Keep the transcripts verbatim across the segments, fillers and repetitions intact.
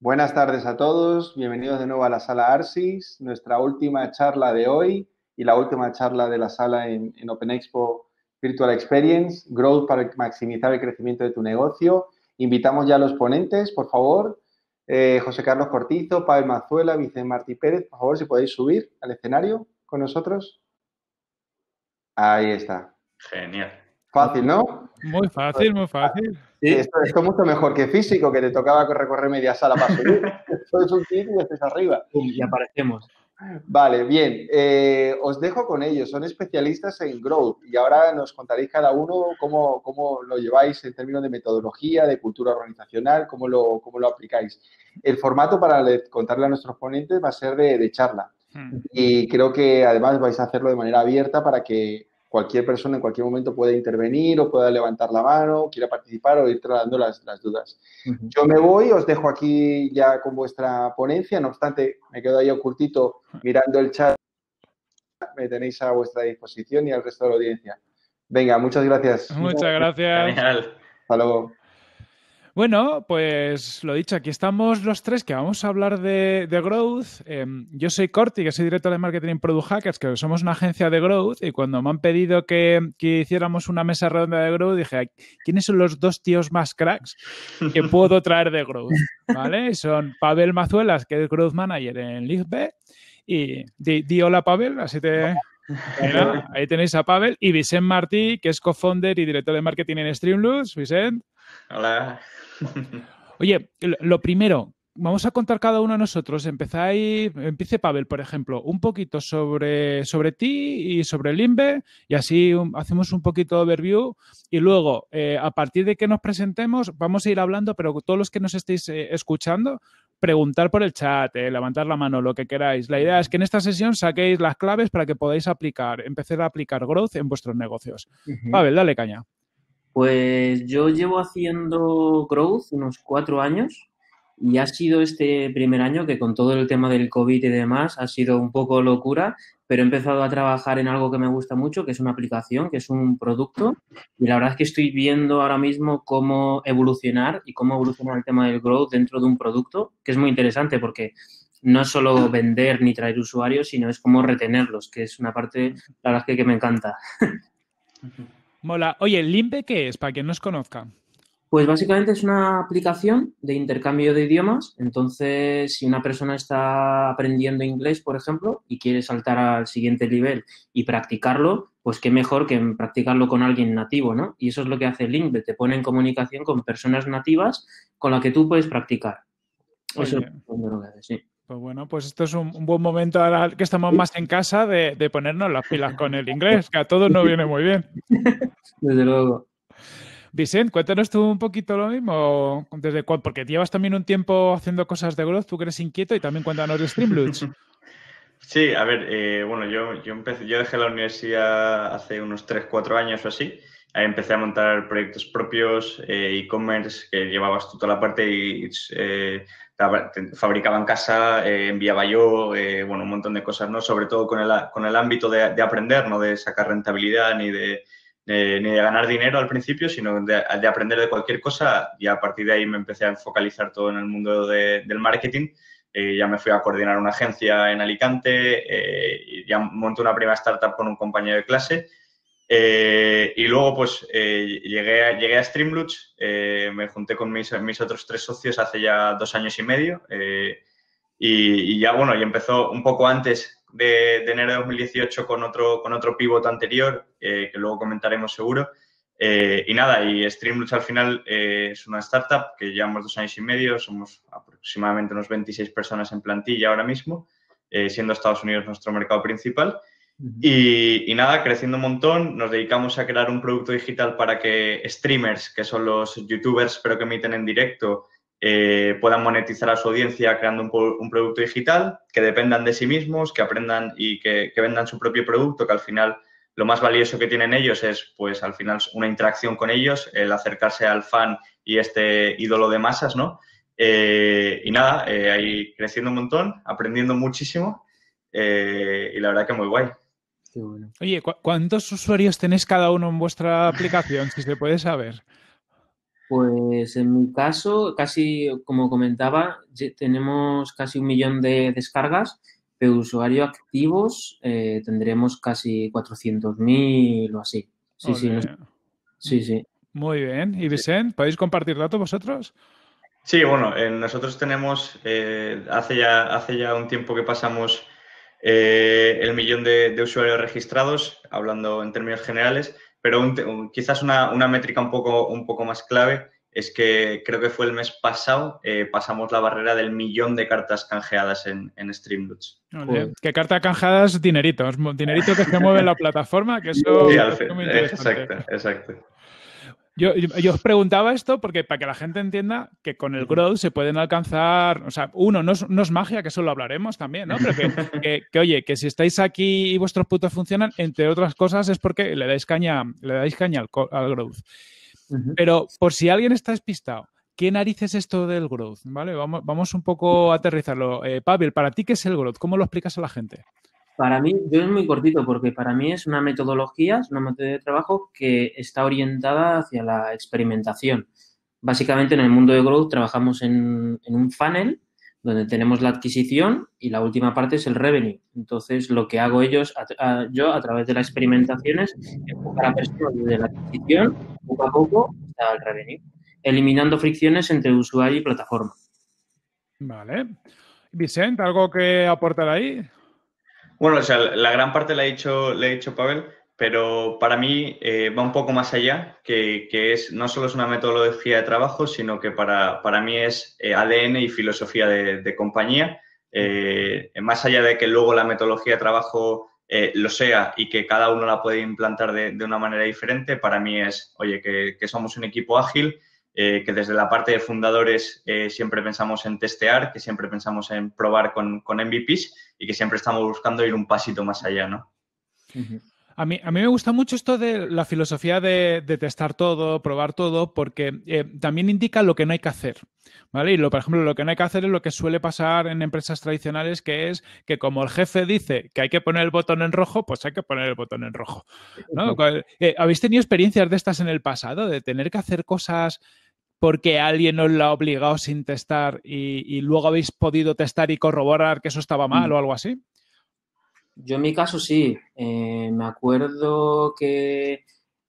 Buenas tardes a todos, bienvenidos de nuevo a la sala Arsis, nuestra última charla de hoy y la última charla de la sala en, en Open Expo Virtual Experience, Growth para maximizar el crecimiento de tu negocio. Invitamos ya a los ponentes, por favor, eh, José Carlos Cortizo, Pavel Mazuela, Vicente Martí Pérez, por favor, si podéis subir al escenario con nosotros. Ahí está. Genial. Fácil, ¿no? Muy fácil, muy fácil. Sí. Esto, esto es mucho mejor que físico, que te tocaba recorrer media sala para subir. Esto es un clic y estás arriba. Y aparecemos. Vale, bien. Eh, os dejo con ellos. Son especialistas en Growth y ahora nos contaréis cada uno cómo, cómo lo lleváis en términos de metodología, de cultura organizacional, cómo lo, cómo lo aplicáis. El formato para contarle a nuestros ponentes va a ser de, de charla. Hmm. Y creo que además vais a hacerlo de manera abierta para que cualquier persona en cualquier momento pueda intervenir o pueda levantar la mano, quiera participar o ir trasladando las, las dudas. Uh-huh. Yo me voy, os dejo aquí ya con vuestra ponencia, no obstante, me quedo ahí ocultito mirando el chat, me tenéis a vuestra disposición y al resto de la audiencia. Venga, muchas gracias. Muchas gracias. Genial. Hasta luego. Bueno, pues lo dicho, aquí estamos los tres que vamos a hablar de, de Growth. Eh, yo soy Corti, que soy director de Marketing en Product Hackers, que somos una agencia de Growth, y cuando me han pedido que, que hiciéramos una mesa redonda de Growth, dije, ¿quiénes son los dos tíos más cracks que puedo traer de Growth? ¿Vale? Son Pavel Mazuelas, que es Growth Manager en LiftB, y di, di hola, Pavel, así te... Mira, ahí tenéis a Pavel, y Vicent Martí, que es co-founder y director de Marketing en Streamloops. Vicent. Hola. Oye, lo primero, vamos a contar cada uno de nosotros. Empezáis, empiece Pavel, por ejemplo, un poquito sobre, sobre ti y sobre Limbe, y así un, hacemos un poquito de overview. Y luego, eh, a partir de que nos presentemos, vamos a ir hablando, pero todos los que nos estéis eh, escuchando, preguntar por el chat, eh, levantar la mano, lo que queráis. La idea es que en esta sesión saquéis las claves para que podáis aplicar, empezar a aplicar Growth en vuestros negocios. Uh-huh. Pavel, dale caña. Pues yo llevo haciendo Growth unos cuatro años y ha sido este primer año que con todo el tema del COVID y demás ha sido un poco locura, pero he empezado a trabajar en algo que me gusta mucho, que es una aplicación, que es un producto, y la verdad es que estoy viendo ahora mismo cómo evolucionar y cómo evolucionar el tema del Growth dentro de un producto, que es muy interesante porque no es solo vender ni traer usuarios, sino es cómo retenerlos, que es una parte, la verdad es que, que me encanta. Mola. Oye, ¿Limbe qué es? Para quien no os conozca. Pues básicamente es una aplicación de intercambio de idiomas. Entonces, si una persona está aprendiendo inglés, por ejemplo, y quiere saltar al siguiente nivel y practicarlo, pues qué mejor que practicarlo con alguien nativo, ¿no? Y eso es lo que hace Limbe. Te pone en comunicación con personas nativas con las que tú puedes practicar. Eso es lo que hace, sí. Pues bueno, pues esto es un, un buen momento ahora que estamos más en casa de, de ponernos las pilas con el inglés, que a todos nos viene muy bien. Desde luego. Vicent, cuéntanos tú un poquito lo mismo, desde cuándo, porque llevas también un tiempo haciendo cosas de Growth, tú que eres inquieto, y también cuéntanos de Streamloops. Sí, a ver, eh, bueno, yo, yo, empecé, yo dejé la universidad hace unos tres cuatro años o así. Ahí empecé a montar proyectos propios, eh, e-commerce, que llevabas tú toda la parte y eh, fabricaba en casa, eh, enviaba yo, eh, bueno, un montón de cosas, ¿no? Sobre todo con el, con el ámbito de, de aprender, no de sacar rentabilidad ni de, de, ni de ganar dinero al principio, sino de, de aprender de cualquier cosa, y a partir de ahí me empecé a focalizar todo en el mundo de, del marketing. Eh, ya me fui a coordinar una agencia en Alicante, eh, y ya monté una primera startup con un compañero de clase. Eh, y luego, pues, eh, llegué, a, llegué a Streamloops, eh, me junté con mis, mis otros tres socios hace ya dos años y medio, eh, y, y ya, bueno, y empezó un poco antes de, de enero de dos mil dieciocho con otro, con otro pivot anterior, eh, que luego comentaremos seguro. Eh, y nada, y Streamloops al final eh, es una startup que llevamos dos años y medio, somos aproximadamente unos veintiséis personas en plantilla ahora mismo, eh, siendo Estados Unidos nuestro mercado principal. Y, y nada, creciendo un montón, nos dedicamos a crear un producto digital para que streamers, que son los youtubers pero que emiten en directo, eh, puedan monetizar a su audiencia creando un, un producto digital, que dependan de sí mismos, que aprendan y que, que vendan su propio producto, que al final lo más valioso que tienen ellos es, pues, al final una interacción con ellos, el acercarse al fan y este ídolo de masas, ¿no? Eh, y nada, eh, ahí creciendo un montón, aprendiendo muchísimo, eh, y la verdad que muy guay. Qué bueno. Oye, ¿cu ¿cuántos usuarios tenéis cada uno en vuestra aplicación, si se puede saber? Pues en mi caso, casi como comentaba, ye- tenemos casi un millón de descargas, pero usuarios activos eh, tendremos casi cuatrocientos mil o así. Sí, sí, no- Ole. sí, sí. Muy bien. ¿Y Vicent, podéis compartir datos vosotros? Sí, bueno, eh, nosotros tenemos, eh, hace ya, hace ya un tiempo que pasamos eh, el millón de, de usuarios registrados, hablando en términos generales, pero un te- un- quizás una, una métrica un poco, un poco más clave es que creo que fue el mes pasado, eh, pasamos la barrera del millón de cartas canjeadas en, en Streamloots. Ole. Joder. Que carta canjeada es dinerito, es mo- dinerito que se mueve en la plataforma, que eso Sí, me al parece fin, muy eh, interesante. exacto, exacto. Yo, yo, yo os preguntaba esto porque para que la gente entienda que con el growth se pueden alcanzar, o sea, uno, no es, no es magia, que eso lo hablaremos también, ¿no? Pero que, que, que, oye, que si estáis aquí y vuestros putos funcionan, entre otras cosas es porque le dais caña, le dais caña al, co- al growth. Ujú. Pero por si alguien está despistado, ¿qué narices es esto del growth? ¿Vale? Vamos, vamos un poco a aterrizarlo. Eh, Pavel, ¿para ti qué es el growth? ¿Cómo lo explicas a la gente? Para mí, yo es muy cortito porque para mí es una metodología, es una metodología de trabajo que está orientada hacia la experimentación. Básicamente en el mundo de Growth trabajamos en, en un funnel donde tenemos la adquisición y la última parte es el revenue. Entonces, lo que hago ellos, a- a- yo a través de las experimentaciones, enfocar a la persona desde la adquisición, poco a poco, hasta el revenue, eliminando fricciones entre usuario y plataforma. Vale. Vicent, ¿algo que aportar ahí? Bueno, o sea, la gran parte la ha dicho, le ha dicho Pavel, pero para mí eh, va un poco más allá, que, que es no solo es una metodología de trabajo, sino que para, para mí es eh, A D N y filosofía de, de compañía. Eh, más allá de que luego la metodología de trabajo eh, lo sea y que cada uno la puede implantar de, de una manera diferente, para mí es, oye, que, que somos un equipo ágil, eh, que desde la parte de fundadores eh, siempre pensamos en testear, que siempre pensamos en probar con, con M V Ps y que siempre estamos buscando ir un pasito más allá, ¿no? Uh-huh. A mí, a mí me gusta mucho esto de la filosofía de, de testar todo, probar todo, porque eh, también indica lo que no hay que hacer. ¿Vale? Y lo, por ejemplo, lo que no hay que hacer es lo que suele pasar en empresas tradicionales, que es que como el jefe dice que hay que poner el botón en rojo, pues hay que poner el botón en rojo, ¿no? Eh, ¿Habéis tenido experiencias de estas en el pasado, de tener que hacer cosas porque alguien os lo ha obligado sin testar y, y luego habéis podido testar y corroborar que eso estaba mal o algo así? Yo en mi caso sí. Eh, me acuerdo que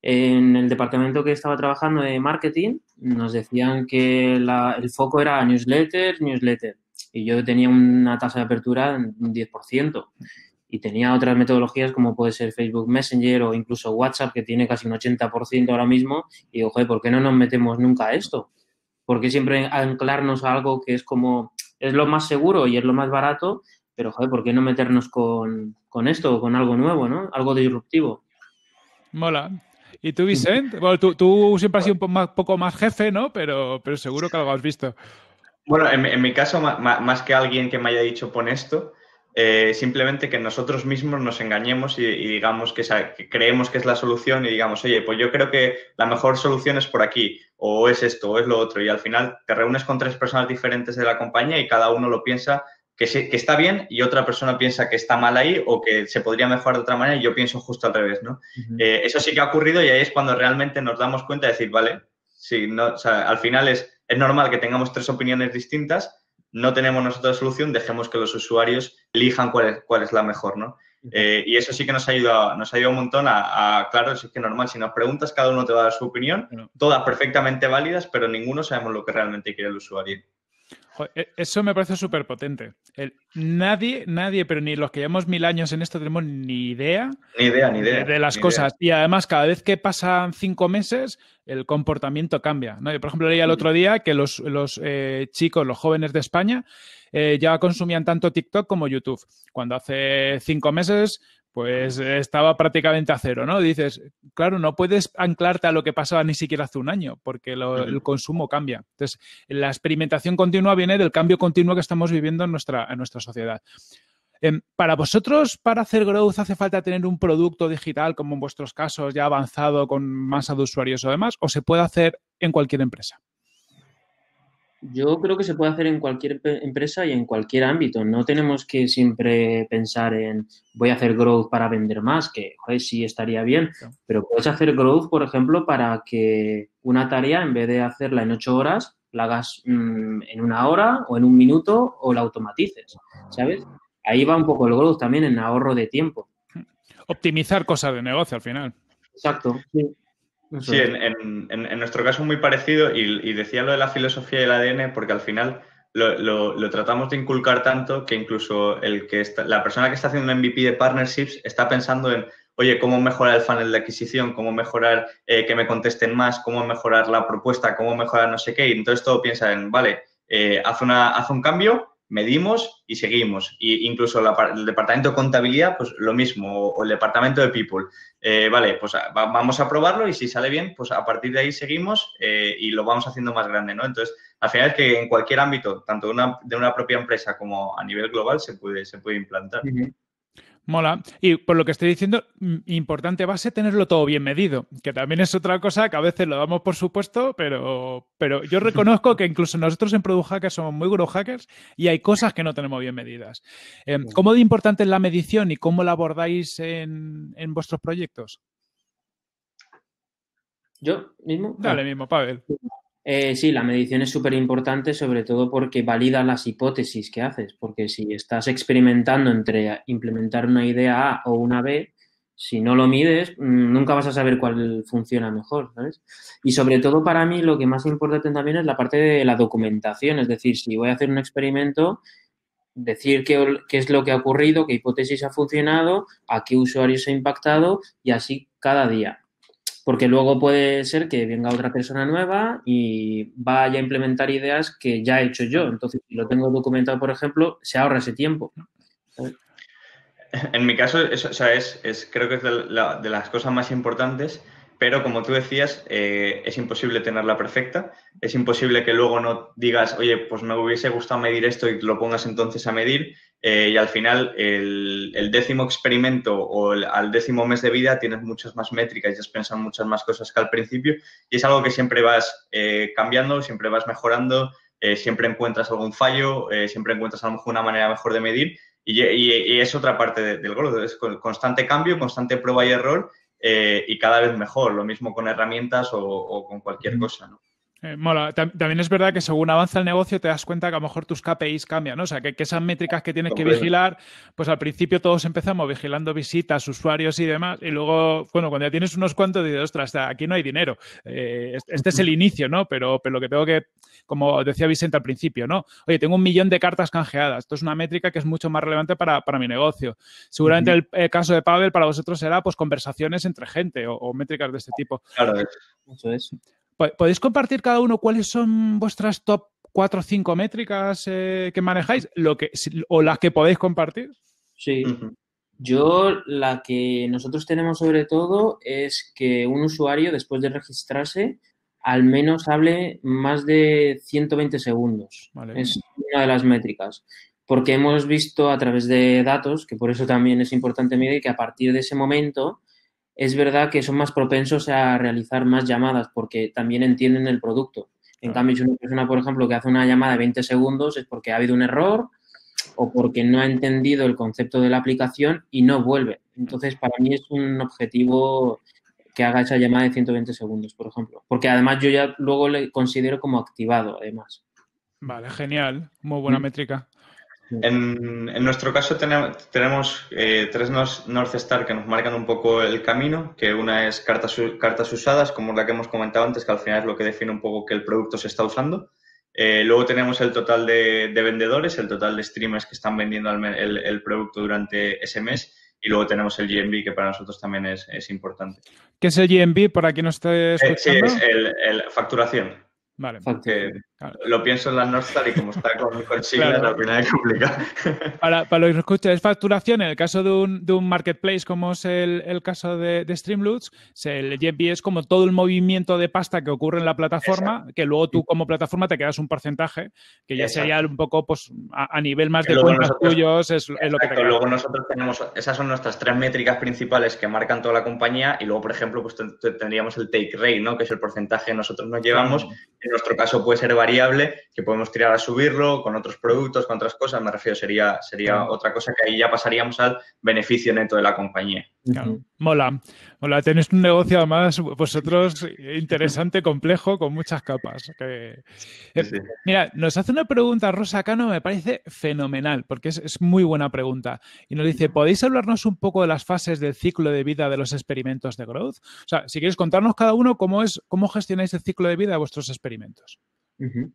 en el departamento que estaba trabajando de marketing nos decían que la- el foco era newsletter, newsletter. Y yo tenía una tasa de apertura en un diez por ciento. Y tenía otras metodologías como puede ser Facebook Messenger o incluso WhatsApp, que tiene casi un ochenta por ciento ahora mismo. Y digo, joder, ¿por qué no nos metemos nunca a esto? ¿Por qué siempre anclarnos a algo que es como, es lo más seguro y es lo más barato? Pero, joder, ¿por qué no meternos con, con esto, con algo nuevo, ¿no? Algo disruptivo. Mola. ¿Y tú, Vicent? Bueno, tú, tú siempre has sido un po más, poco más jefe, ¿no? Pero, pero seguro que algo has visto. Bueno, en, en mi caso, ma- ma- más que alguien que me haya dicho pon esto, eh, simplemente que nosotros mismos nos engañemos y, y digamos que, esa- que creemos que es la solución y digamos, oye, pues yo creo que la mejor solución es por aquí, o es esto, o es lo otro, y al final te reúnes con tres personas diferentes de la compañía y cada uno lo piensa que, se- que está bien y otra persona piensa que está mal ahí o que se podría mejorar de otra manera y yo pienso justo al revés, ¿no? Uh-huh. Eh, eso sí que ha ocurrido y ahí es cuando realmente nos damos cuenta de decir, vale, sí, no, o sea, al final es, es normal que tengamos tres opiniones distintas, no tenemos nosotros solución, dejemos que los usuarios elijan cuál es, cuál es la mejor, ¿no? Eh, y eso sí que nos ha ayudado, nos ha ayudado un montón a, a, claro, es que normal, si nos preguntas, cada uno te va a dar su opinión, Bueno. todas perfectamente válidas, pero ninguno sabemos lo que realmente quiere el usuario. Joder, eso me parece súper potente. El, nadie, nadie, pero ni los que llevamos mil años en esto tenemos ni idea, Ni idea, ni idea. de, de las ni cosas. idea. Y además, cada vez que pasan cinco meses, el comportamiento cambia, ¿no? Yo, por ejemplo, leía el otro día que los, los eh, chicos, los jóvenes de España, eh, ya consumían tanto TikTok como YouTube. Cuando hace cinco meses, pues eh, estaba prácticamente a cero, ¿no? Dices, claro, no puedes anclarte a lo que pasaba ni siquiera hace un año, porque lo, uh-huh. el consumo cambia. Entonces, la experimentación continua viene del cambio continuo que estamos viviendo en nuestra, en nuestra sociedad. Eh, para vosotros, para hacer growth, ¿hace falta tener un producto digital, como en vuestros casos, ya avanzado, con masa de usuarios o demás? ¿O se puede hacer en cualquier empresa? Yo creo que se puede hacer en cualquier pe- empresa y en cualquier ámbito. No tenemos que siempre pensar en voy a hacer growth para vender más, que joder, sí estaría bien, pero puedes hacer growth, por ejemplo, para que una tarea, en vez de hacerla en ocho horas, la hagas mm, en una hora o en un minuto o la automatices, ¿sabes? Ahí va un poco el growth también en ahorro de tiempo. Optimizar cosas de negocio al final. Exacto, sí. Eso Sí, es. en, en- en- en nuestro caso es muy parecido y, y decía lo de la filosofía del A D N porque al final lo, lo- lo tratamos de inculcar tanto que incluso el que está- la persona que está haciendo un M V P de partnerships está pensando en, oye, cómo mejorar el funnel de adquisición, cómo mejorar eh, que me contesten más, cómo mejorar la propuesta, cómo mejorar no sé qué. Y entonces todo piensa en, vale, eh, haz, una, haz un cambio, medimos y seguimos. Y incluso la par- el departamento de contabilidad, pues lo mismo, o, o el departamento de people. Eh, vale, pues va- vamos a probarlo y si sale bien, pues a partir de ahí seguimos eh, y lo vamos haciendo más grande, ¿no? Entonces, al final es que en cualquier ámbito, tanto de una, de una propia empresa como a nivel global, se puede, se puede implantar. Ujú. Mola. Y por lo que estoy diciendo, mm, importante base tenerlo todo bien medido, que también es otra cosa que a veces lo damos por supuesto, pero, pero yo reconozco que incluso nosotros en Product Hackers somos muy grow hackers y hay cosas que no tenemos bien medidas. Eh, ¿Cómo de importante es la medición y cómo la abordáis en, en vuestros proyectos? ¿Yo mismo? Dale Ah. mismo, Pavel. Eh, sí, la medición es súper importante, sobre todo porque valida las hipótesis que haces, porque si estás experimentando entre implementar una idea A o una B, si no lo mides, mm, nunca vas a saber cuál funciona mejor, ¿sabes? Y sobre todo para mí lo que más importante también es la parte de la documentación, es decir, si voy a hacer un experimento, decir qué, qué es lo que ha ocurrido, qué hipótesis ha funcionado, a qué usuarios ha impactado y así cada día. Porque luego puede ser que venga otra persona nueva y vaya a implementar ideas que ya he hecho yo. Entonces, si lo tengo documentado, por ejemplo, se ahorra ese tiempo. ¿Sabes? En mi caso, eso, o sea, es, es- creo que es de, la- de las cosas más importantes, pero como tú decías, eh, es imposible tenerla perfecta. Es imposible que luego no digas, oye, pues me hubiese gustado medir esto y lo pongas entonces a medir. eh, y al final, el, el décimo experimento o el- al décimo mes de vida tienes muchas más métricas y has pensado muchas más cosas que al principio. Y es algo que siempre vas eh, cambiando, siempre vas mejorando, eh, siempre encuentras algún fallo, eh, siempre encuentras a lo mejor una manera mejor de medir. Y, y, y, es otra parte de, del growth, es constante cambio, constante prueba y error eh, y cada vez mejor, lo mismo con herramientas o, o con cualquier cosa, ¿no? Eh, mola. También es verdad que según avanza el negocio te das cuenta que a lo mejor tus K P Is cambian, ¿no? O sea, que, que esas métricas que tienes que vigilar, pues al principio todos empezamos vigilando visitas, usuarios y demás, y luego, bueno, cuando ya tienes unos cuantos dices, ostras, aquí no hay dinero. Eh, este es el inicio, ¿no? Pero, pero lo que tengo que, como decía Vicente al principio, ¿no? Oye, tengo un millón de cartas canjeadas. Esto es una métrica que es mucho más relevante para, para mi negocio. Seguramente uh-huh. el, el caso de Pavel para vosotros será pues conversaciones entre gente o, o métricas de este tipo. Claro, eso es. ¿Podéis compartir cada uno cuáles son vuestras top cuatro o cinco métricas eh, que manejáis? Lo que, o las que podéis compartir. Sí. Uh-huh. Yo la que nosotros tenemos sobre todo es que un usuario después de registrarse al menos hable más de ciento veinte segundos. Vale. Es una de las métricas. Porque hemos visto a través de datos, que por eso también es importante medir, que a partir de ese momento es verdad que son más propensos a realizar más llamadas porque también entienden el producto. En ah. cambio, si una persona, por ejemplo, que hace una llamada de veinte segundos es porque ha habido un error o porque no ha entendido el concepto de la aplicación y no vuelve. Entonces, para mí es un objetivo que haga esa llamada de ciento veinte segundos, por ejemplo. Porque además yo ya luego le considero como activado, además. Vale, genial. Muy buena ¿Mm? métrica. En, en nuestro caso tenemos, tenemos eh, tres North Star que nos marcan un poco el camino, que una es cartas, cartas usadas, como la que hemos comentado antes, que al final es lo que define un poco que el producto se está usando. Eh, luego tenemos el total de, de vendedores, el total de streamers que están vendiendo el, el, el producto durante ese mes. Y luego tenemos el G M V, que para nosotros también es, es importante. ¿Qué es el G M V para quien no esté escuchando? Eh, sí, es el, el facturación. Vale. Que claro. Lo pienso en la North Star y como está con, con siglas, claro. Al final es complicado. Para, para los que escuchan, es facturación. En el caso de un, de un marketplace como es el, el caso de, de Streamloots, el G M V es como todo el movimiento de pasta que ocurre en la plataforma, exacto. Que luego tú como plataforma te quedas un porcentaje, que ya exacto. Sería un poco pues a, a nivel más de cuentas nosotros, tuyos, es, es lo que te queda. Luego nosotros tenemos, esas son nuestras tres métricas principales que marcan toda la compañía y luego, por ejemplo, pues tendríamos el take rate, ¿no? Que es el porcentaje que nosotros nos llevamos. Claro. nuestro caso puede ser variable, que podemos tirar a subirlo con otros productos, con otras cosas, me refiero, sería, sería Claro. otra cosa que ahí ya pasaríamos al beneficio neto de la compañía. Claro. Mola. Mola. Tenéis un negocio además vosotros interesante, complejo, con muchas capas. Que... Eh, Sí. Mira, nos hace una pregunta Rosa Cano, me parece fenomenal, porque es, es muy buena pregunta. Y nos dice, ¿podéis hablarnos un poco de las fases del ciclo de vida de los experimentos de growth? O sea, si queréis contarnos cada uno cómo es, cómo gestionáis el ciclo de vida de vuestros experimentos. Uh-huh.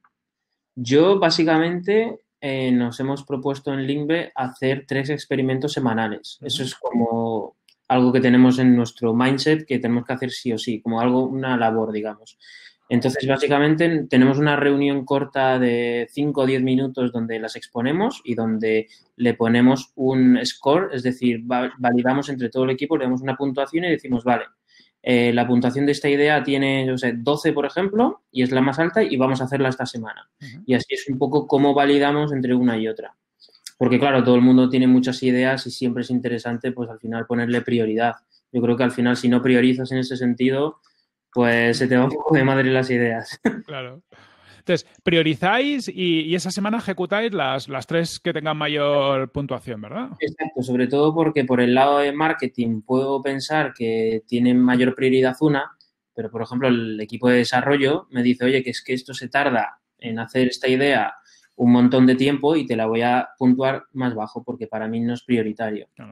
Yo, básicamente, eh, nos hemos propuesto en Linkbe hacer tres experimentos semanales. Uh-huh. Eso es como algo que tenemos en nuestro mindset que tenemos que hacer sí o sí, como algo, una labor, digamos. Entonces, básicamente, tenemos una reunión corta de cinco o diez minutos donde las exponemos y donde le ponemos un score, es decir, va- validamos entre todo el equipo, le damos una puntuación y decimos, vale, eh, la puntuación de esta idea tiene, no sé, doce, por ejemplo, y es la más alta y vamos a hacerla esta semana. Uh-huh. Y así es un poco cómo validamos entre una y otra. Porque, claro, todo el mundo tiene muchas ideas y siempre es interesante, pues, al final ponerle prioridad. Yo creo que al final, si no priorizas en ese sentido, pues se te va un poco de madre las ideas. Claro. Entonces, priorizáis y, y esa semana ejecutáis las, las tres que tengan mayor puntuación, ¿verdad? Exacto, sobre todo porque por el lado de marketing puedo pensar que tiene mayor prioridad una, pero, por ejemplo, el equipo de desarrollo me dice, oye, que es que esto se tarda en hacer esta idea un montón de tiempo y te la voy a puntuar más bajo porque para mí no es prioritario. Claro.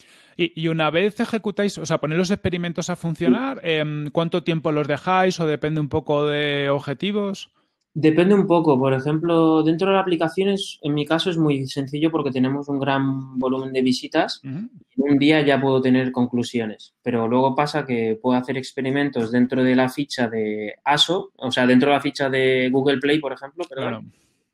Y, y una vez ejecutáis, o sea, ponéis los experimentos a funcionar, eh, ¿cuánto tiempo los dejáis o depende un poco de objetivos? Depende un poco. Por ejemplo, dentro de las aplicaciones, en mi caso es muy sencillo porque tenemos un gran volumen de visitas. Uh-huh. Y un día ya puedo tener conclusiones. Pero luego pasa que puedo hacer experimentos dentro de la ficha de A S O, o sea, dentro de la ficha de Google Play, por ejemplo, perdón. Claro.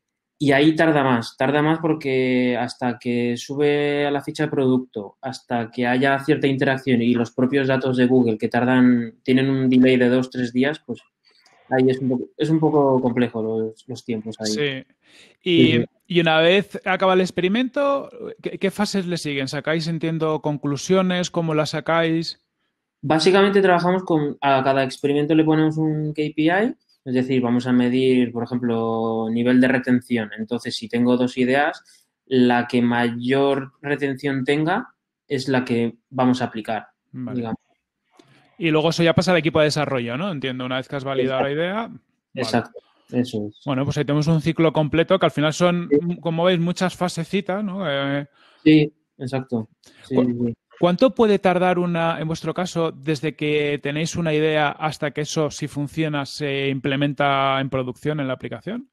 Y ahí tarda más, tarda más porque hasta que sube a la ficha de producto, hasta que haya cierta interacción y los propios datos de Google que tardan, tienen un delay de dos, tres días, pues ahí es un poco, es un poco complejo los, los tiempos ahí. Sí. Y, sí. Y una vez acaba el experimento, ¿qué, qué fases le siguen? ¿Sacáis, entiendo, conclusiones? ¿Cómo las sacáis? Básicamente trabajamos con, a cada experimento le ponemos un K P I. Es decir, vamos a medir, por ejemplo, nivel de retención. Entonces, si tengo dos ideas, la que mayor retención tenga es la que vamos a aplicar, vale. Digamos. Y luego eso ya pasa al equipo de desarrollo, ¿no? Entiendo, una vez que has validado Exacto. la idea. Vale. Exacto, eso es. Bueno, pues ahí tenemos un ciclo completo que al final son, sí. Como veis, muchas fasecitas, ¿no? Eh... Sí, exacto. Sí, ¿Cu- sí. ¿Cuánto puede tardar una, en vuestro caso, desde que tenéis una idea hasta que eso, si funciona, se implementa en producción en la aplicación?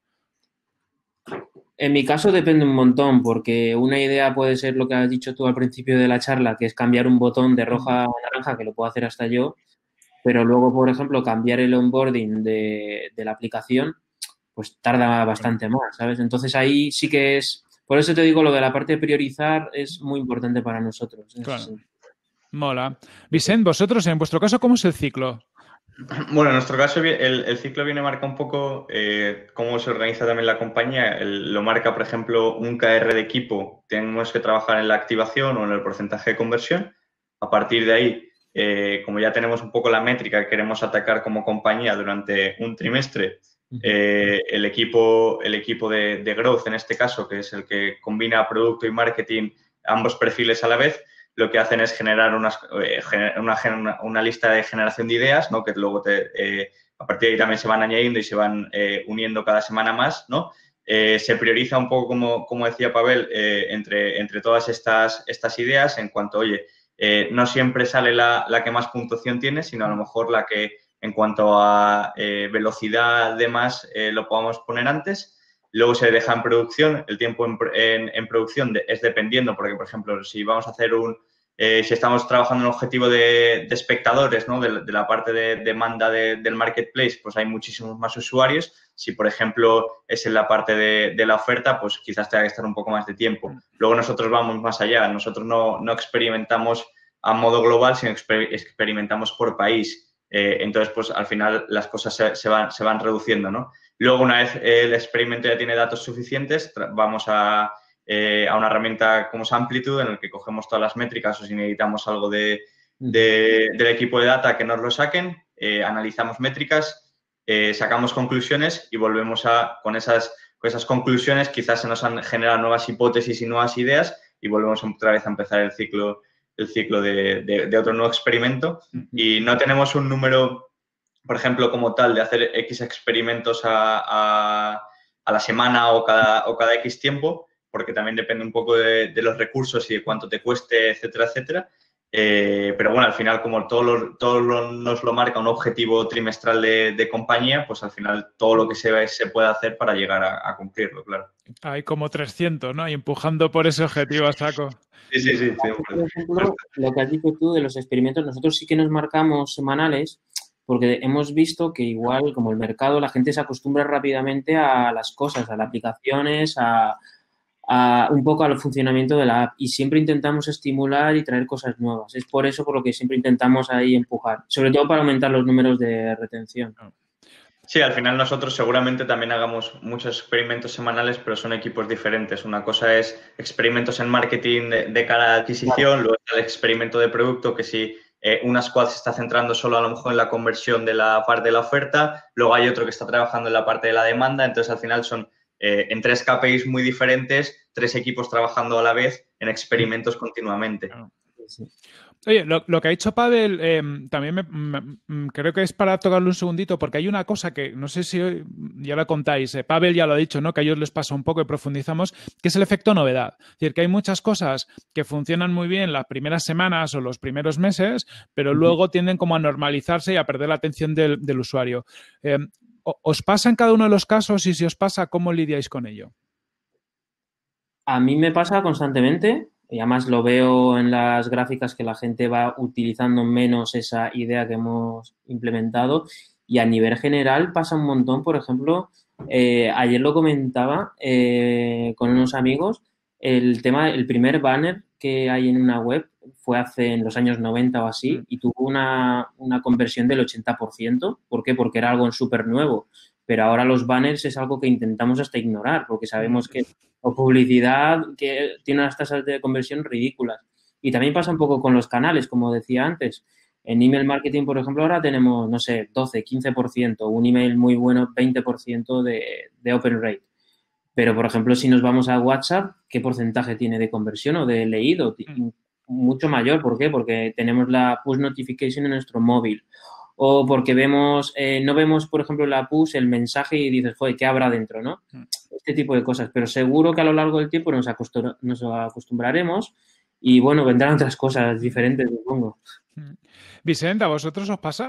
En mi caso depende un montón, porque una idea puede ser lo que has dicho tú al principio de la charla, que es cambiar un botón de roja a naranja, que lo puedo hacer hasta yo, pero luego, por ejemplo, cambiar el onboarding de, de la aplicación, pues tarda bastante más, ¿sabes? Entonces ahí sí que es... Por eso te digo, lo de la parte de priorizar es muy importante para nosotros. Claro. Mola. Vicent, vosotros, en vuestro caso, ¿cómo es el ciclo? Bueno, en nuestro caso el, el ciclo viene marca un poco eh, cómo se organiza también la compañía. El, lo marca, por ejemplo, un K R de equipo. Tenemos que trabajar en la activación o en el porcentaje de conversión. A partir de ahí, eh, como ya tenemos un poco la métrica que queremos atacar como compañía durante un trimestre, eh, el equipo, el equipo de, de growth, en este caso, que es el que combina producto y marketing, ambos perfiles a la vez, lo que hacen es generar unas, eh, una, una, una lista de generación de ideas, ¿no? Que luego te, eh, a partir de ahí también se van añadiendo y se van eh, uniendo cada semana más, ¿no? Eh, se prioriza un poco, como, como decía Pavel, eh, entre, entre todas estas, estas ideas en cuanto, oye, eh, no siempre sale la, la que más puntuación tiene, sino a lo mejor la que en cuanto a eh, velocidad de más eh, lo podamos poner antes. Luego se deja en producción. El tiempo en, en, en producción de, es dependiendo, porque, por ejemplo, si vamos a hacer un... Eh, si estamos trabajando en un objetivo de, de espectadores, ¿no? De, de la parte de demanda de, del marketplace, pues hay muchísimos más usuarios. Si, por ejemplo, es en la parte de, de la oferta, pues quizás tenga que estar un poco más de tiempo. Luego nosotros vamos más allá. Nosotros no, no experimentamos a modo global, sino exper experimentamos por país. Eh, entonces, pues al final las cosas se, se, van, se van reduciendo, ¿no? Luego, una vez el experimento ya tiene datos suficientes, vamos a, eh, a una herramienta como es Amplitude, en el que cogemos todas las métricas, o si necesitamos algo de, de, del equipo de data que nos lo saquen, eh, analizamos métricas eh, sacamos conclusiones y volvemos a, con esas, con esas conclusiones, quizás se nos han generado nuevas hipótesis y nuevas ideas y volvemos otra vez a empezar el ciclo, el ciclo de, de, de otro nuevo experimento. Y no tenemos un número, por ejemplo, como tal, de hacer X experimentos a, a, a la semana o cada, o cada X tiempo, porque también depende un poco de, de los recursos y de cuánto te cueste, etcétera, etcétera. Eh, pero bueno, al final, como todo, lo, todo lo, nos lo marca un objetivo trimestral de, de compañía, pues al final todo lo que se, se puede hacer para llegar a, a cumplirlo, claro. Hay como trescientos, ¿no? Y empujando por ese objetivo a saco. Sí, sí, sí. sí por ejemplo, lo que has dicho tú de los experimentos, nosotros sí que nos marcamos semanales porque hemos visto que igual, como el mercado, la gente se acostumbra rápidamente a las cosas, a las aplicaciones, a... A, un poco al funcionamiento de la app y siempre intentamos estimular y traer cosas nuevas. Es por eso por lo que siempre intentamos ahí empujar, sobre todo para aumentar los números de retención. Sí, al final nosotros seguramente también hagamos muchos experimentos semanales, pero son equipos diferentes. Una cosa es experimentos en marketing de, de cara a adquisición, claro. Luego está el experimento de producto que si eh, una squad se está centrando solo a lo mejor en la conversión de la parte de la oferta, luego hay otro que está trabajando en la parte de la demanda, entonces al final son Eh, en tres K P Is muy diferentes, tres equipos trabajando a la vez en experimentos continuamente. Oye, lo, lo que ha dicho Pavel eh, también me, me, creo que es para tocarlo un segundito, porque hay una cosa que no sé si ya la contáis, eh, Pavel ya lo ha dicho, ¿no? Que a ellos les pasa un poco y profundizamos, que es el efecto novedad. Es decir, que hay muchas cosas que funcionan muy bien las primeras semanas o los primeros meses, pero uh-huh. luego tienden como a normalizarse y a perder la atención del, del usuario. Eh, ¿Os pasa en cada uno de los casos y si os pasa, cómo lidiáis con ello? A mí me pasa constantemente y además lo veo en las gráficas que la gente va utilizando menos esa idea que hemos implementado y a nivel general pasa un montón. Por ejemplo, eh, ayer lo comentaba eh, con unos amigos, el tema, el primer banner que hay en una web fue hace en los años noventa o así y tuvo una, una conversión del ochenta por ciento. ¿Por qué? Porque era algo súper nuevo. Pero ahora los banners es algo que intentamos hasta ignorar porque sabemos que o publicidad que tiene unas tasas de conversión ridículas. Y también pasa un poco con los canales, como decía antes. En email marketing, por ejemplo, ahora tenemos, no sé, doce, quince por ciento. Un email muy bueno, veinte por ciento de, de open rate. Pero, por ejemplo, si nos vamos a WhatsApp, ¿qué porcentaje tiene de conversión o de leído? Mm. Mucho mayor. ¿Por qué? Porque tenemos la push notification en nuestro móvil. O porque vemos, eh, no vemos, por ejemplo, la push, el mensaje y dices, joder, ¿qué habrá dentro, no? Mm. Este tipo de cosas. Pero seguro que a lo largo del tiempo nos, acostum- nos acostumbraremos y, bueno, vendrán otras cosas diferentes, supongo. Vicente, ¿a vosotros os pasa?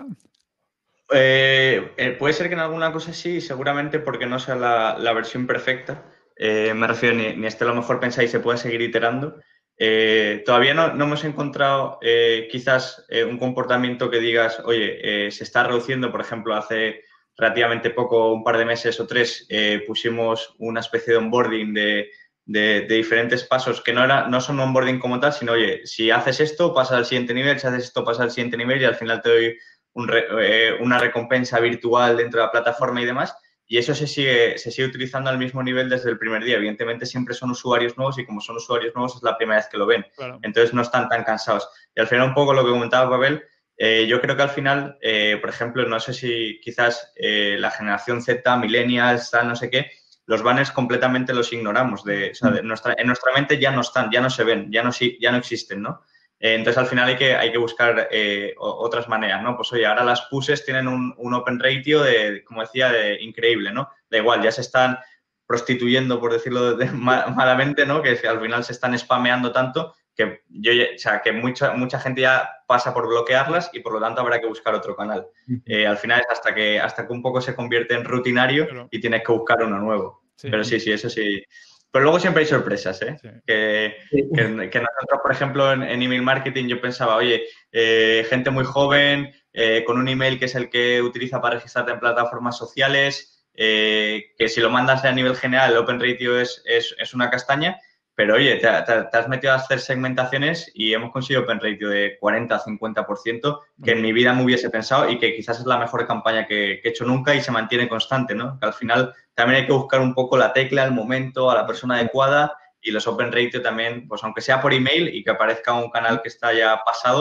Eh, eh, puede ser que en alguna cosa sí, seguramente porque no sea la, la versión perfecta. Eh, me refiero, ni, ni este a lo mejor pensáis se puede seguir iterando. Eh, todavía no, no hemos encontrado eh, quizás eh, un comportamiento que digas, oye, eh, se está reduciendo. Por ejemplo, hace relativamente poco, un par de meses o tres, eh, pusimos una especie de onboarding de, de, de diferentes pasos que no, era, no son onboarding como tal, sino, oye, si haces esto, pasa al siguiente nivel, si haces esto, pasa al siguiente nivel y al final te doy Un re, eh, una recompensa virtual dentro de la plataforma y demás, y eso se sigue, se sigue utilizando al mismo nivel desde el primer día. Evidentemente siempre son usuarios nuevos y como son usuarios nuevos es la primera vez que lo ven, claro. Entonces no están tan cansados. Y al final un poco lo que comentaba Pavel, eh, yo creo que al final, eh, por ejemplo, no sé si quizás eh, la generación Z, millennials, tal, no sé qué, los banners completamente los ignoramos. De, o sea, de nuestra, en nuestra mente ya no están, ya no se ven, ya no, ya no existen, ¿no? Eh, entonces, al final hay que, hay que buscar eh, otras maneras, ¿no? Pues, oye, ahora las pushes tienen un, un open ratio de, como decía, de increíble, ¿no? Da igual, ya se están prostituyendo, por decirlo de, de, malamente, ¿no? Que al final se están spameando tanto que yo, o sea, que mucha, mucha gente ya pasa por bloquearlas y, por lo tanto, habrá que buscar otro canal. Eh, al final es hasta que, hasta que un poco se convierte en rutinario Pero... y tienes que buscar uno nuevo. Sí. Pero sí, sí, eso sí... Pero luego siempre hay sorpresas, ¿eh? Sí. Que, que, que nosotros, por ejemplo, en, en email marketing yo pensaba, oye, eh, gente muy joven, eh, con un email que es el que utiliza para registrarte en plataformas sociales, eh, que si lo mandas a nivel general el open ratio es, es, es una castaña, pero oye, te, te, te has metido a hacer segmentaciones y hemos conseguido open ratio de cuarenta a cincuenta por ciento, que en mi vida me hubiese pensado y que quizás es la mejor campaña que, que he hecho nunca y se mantiene constante, ¿no? Que al final también hay que buscar un poco la tecla, al momento, a la persona adecuada y los open ratio también, pues aunque sea por email y que aparezca un canal que está ya pasado,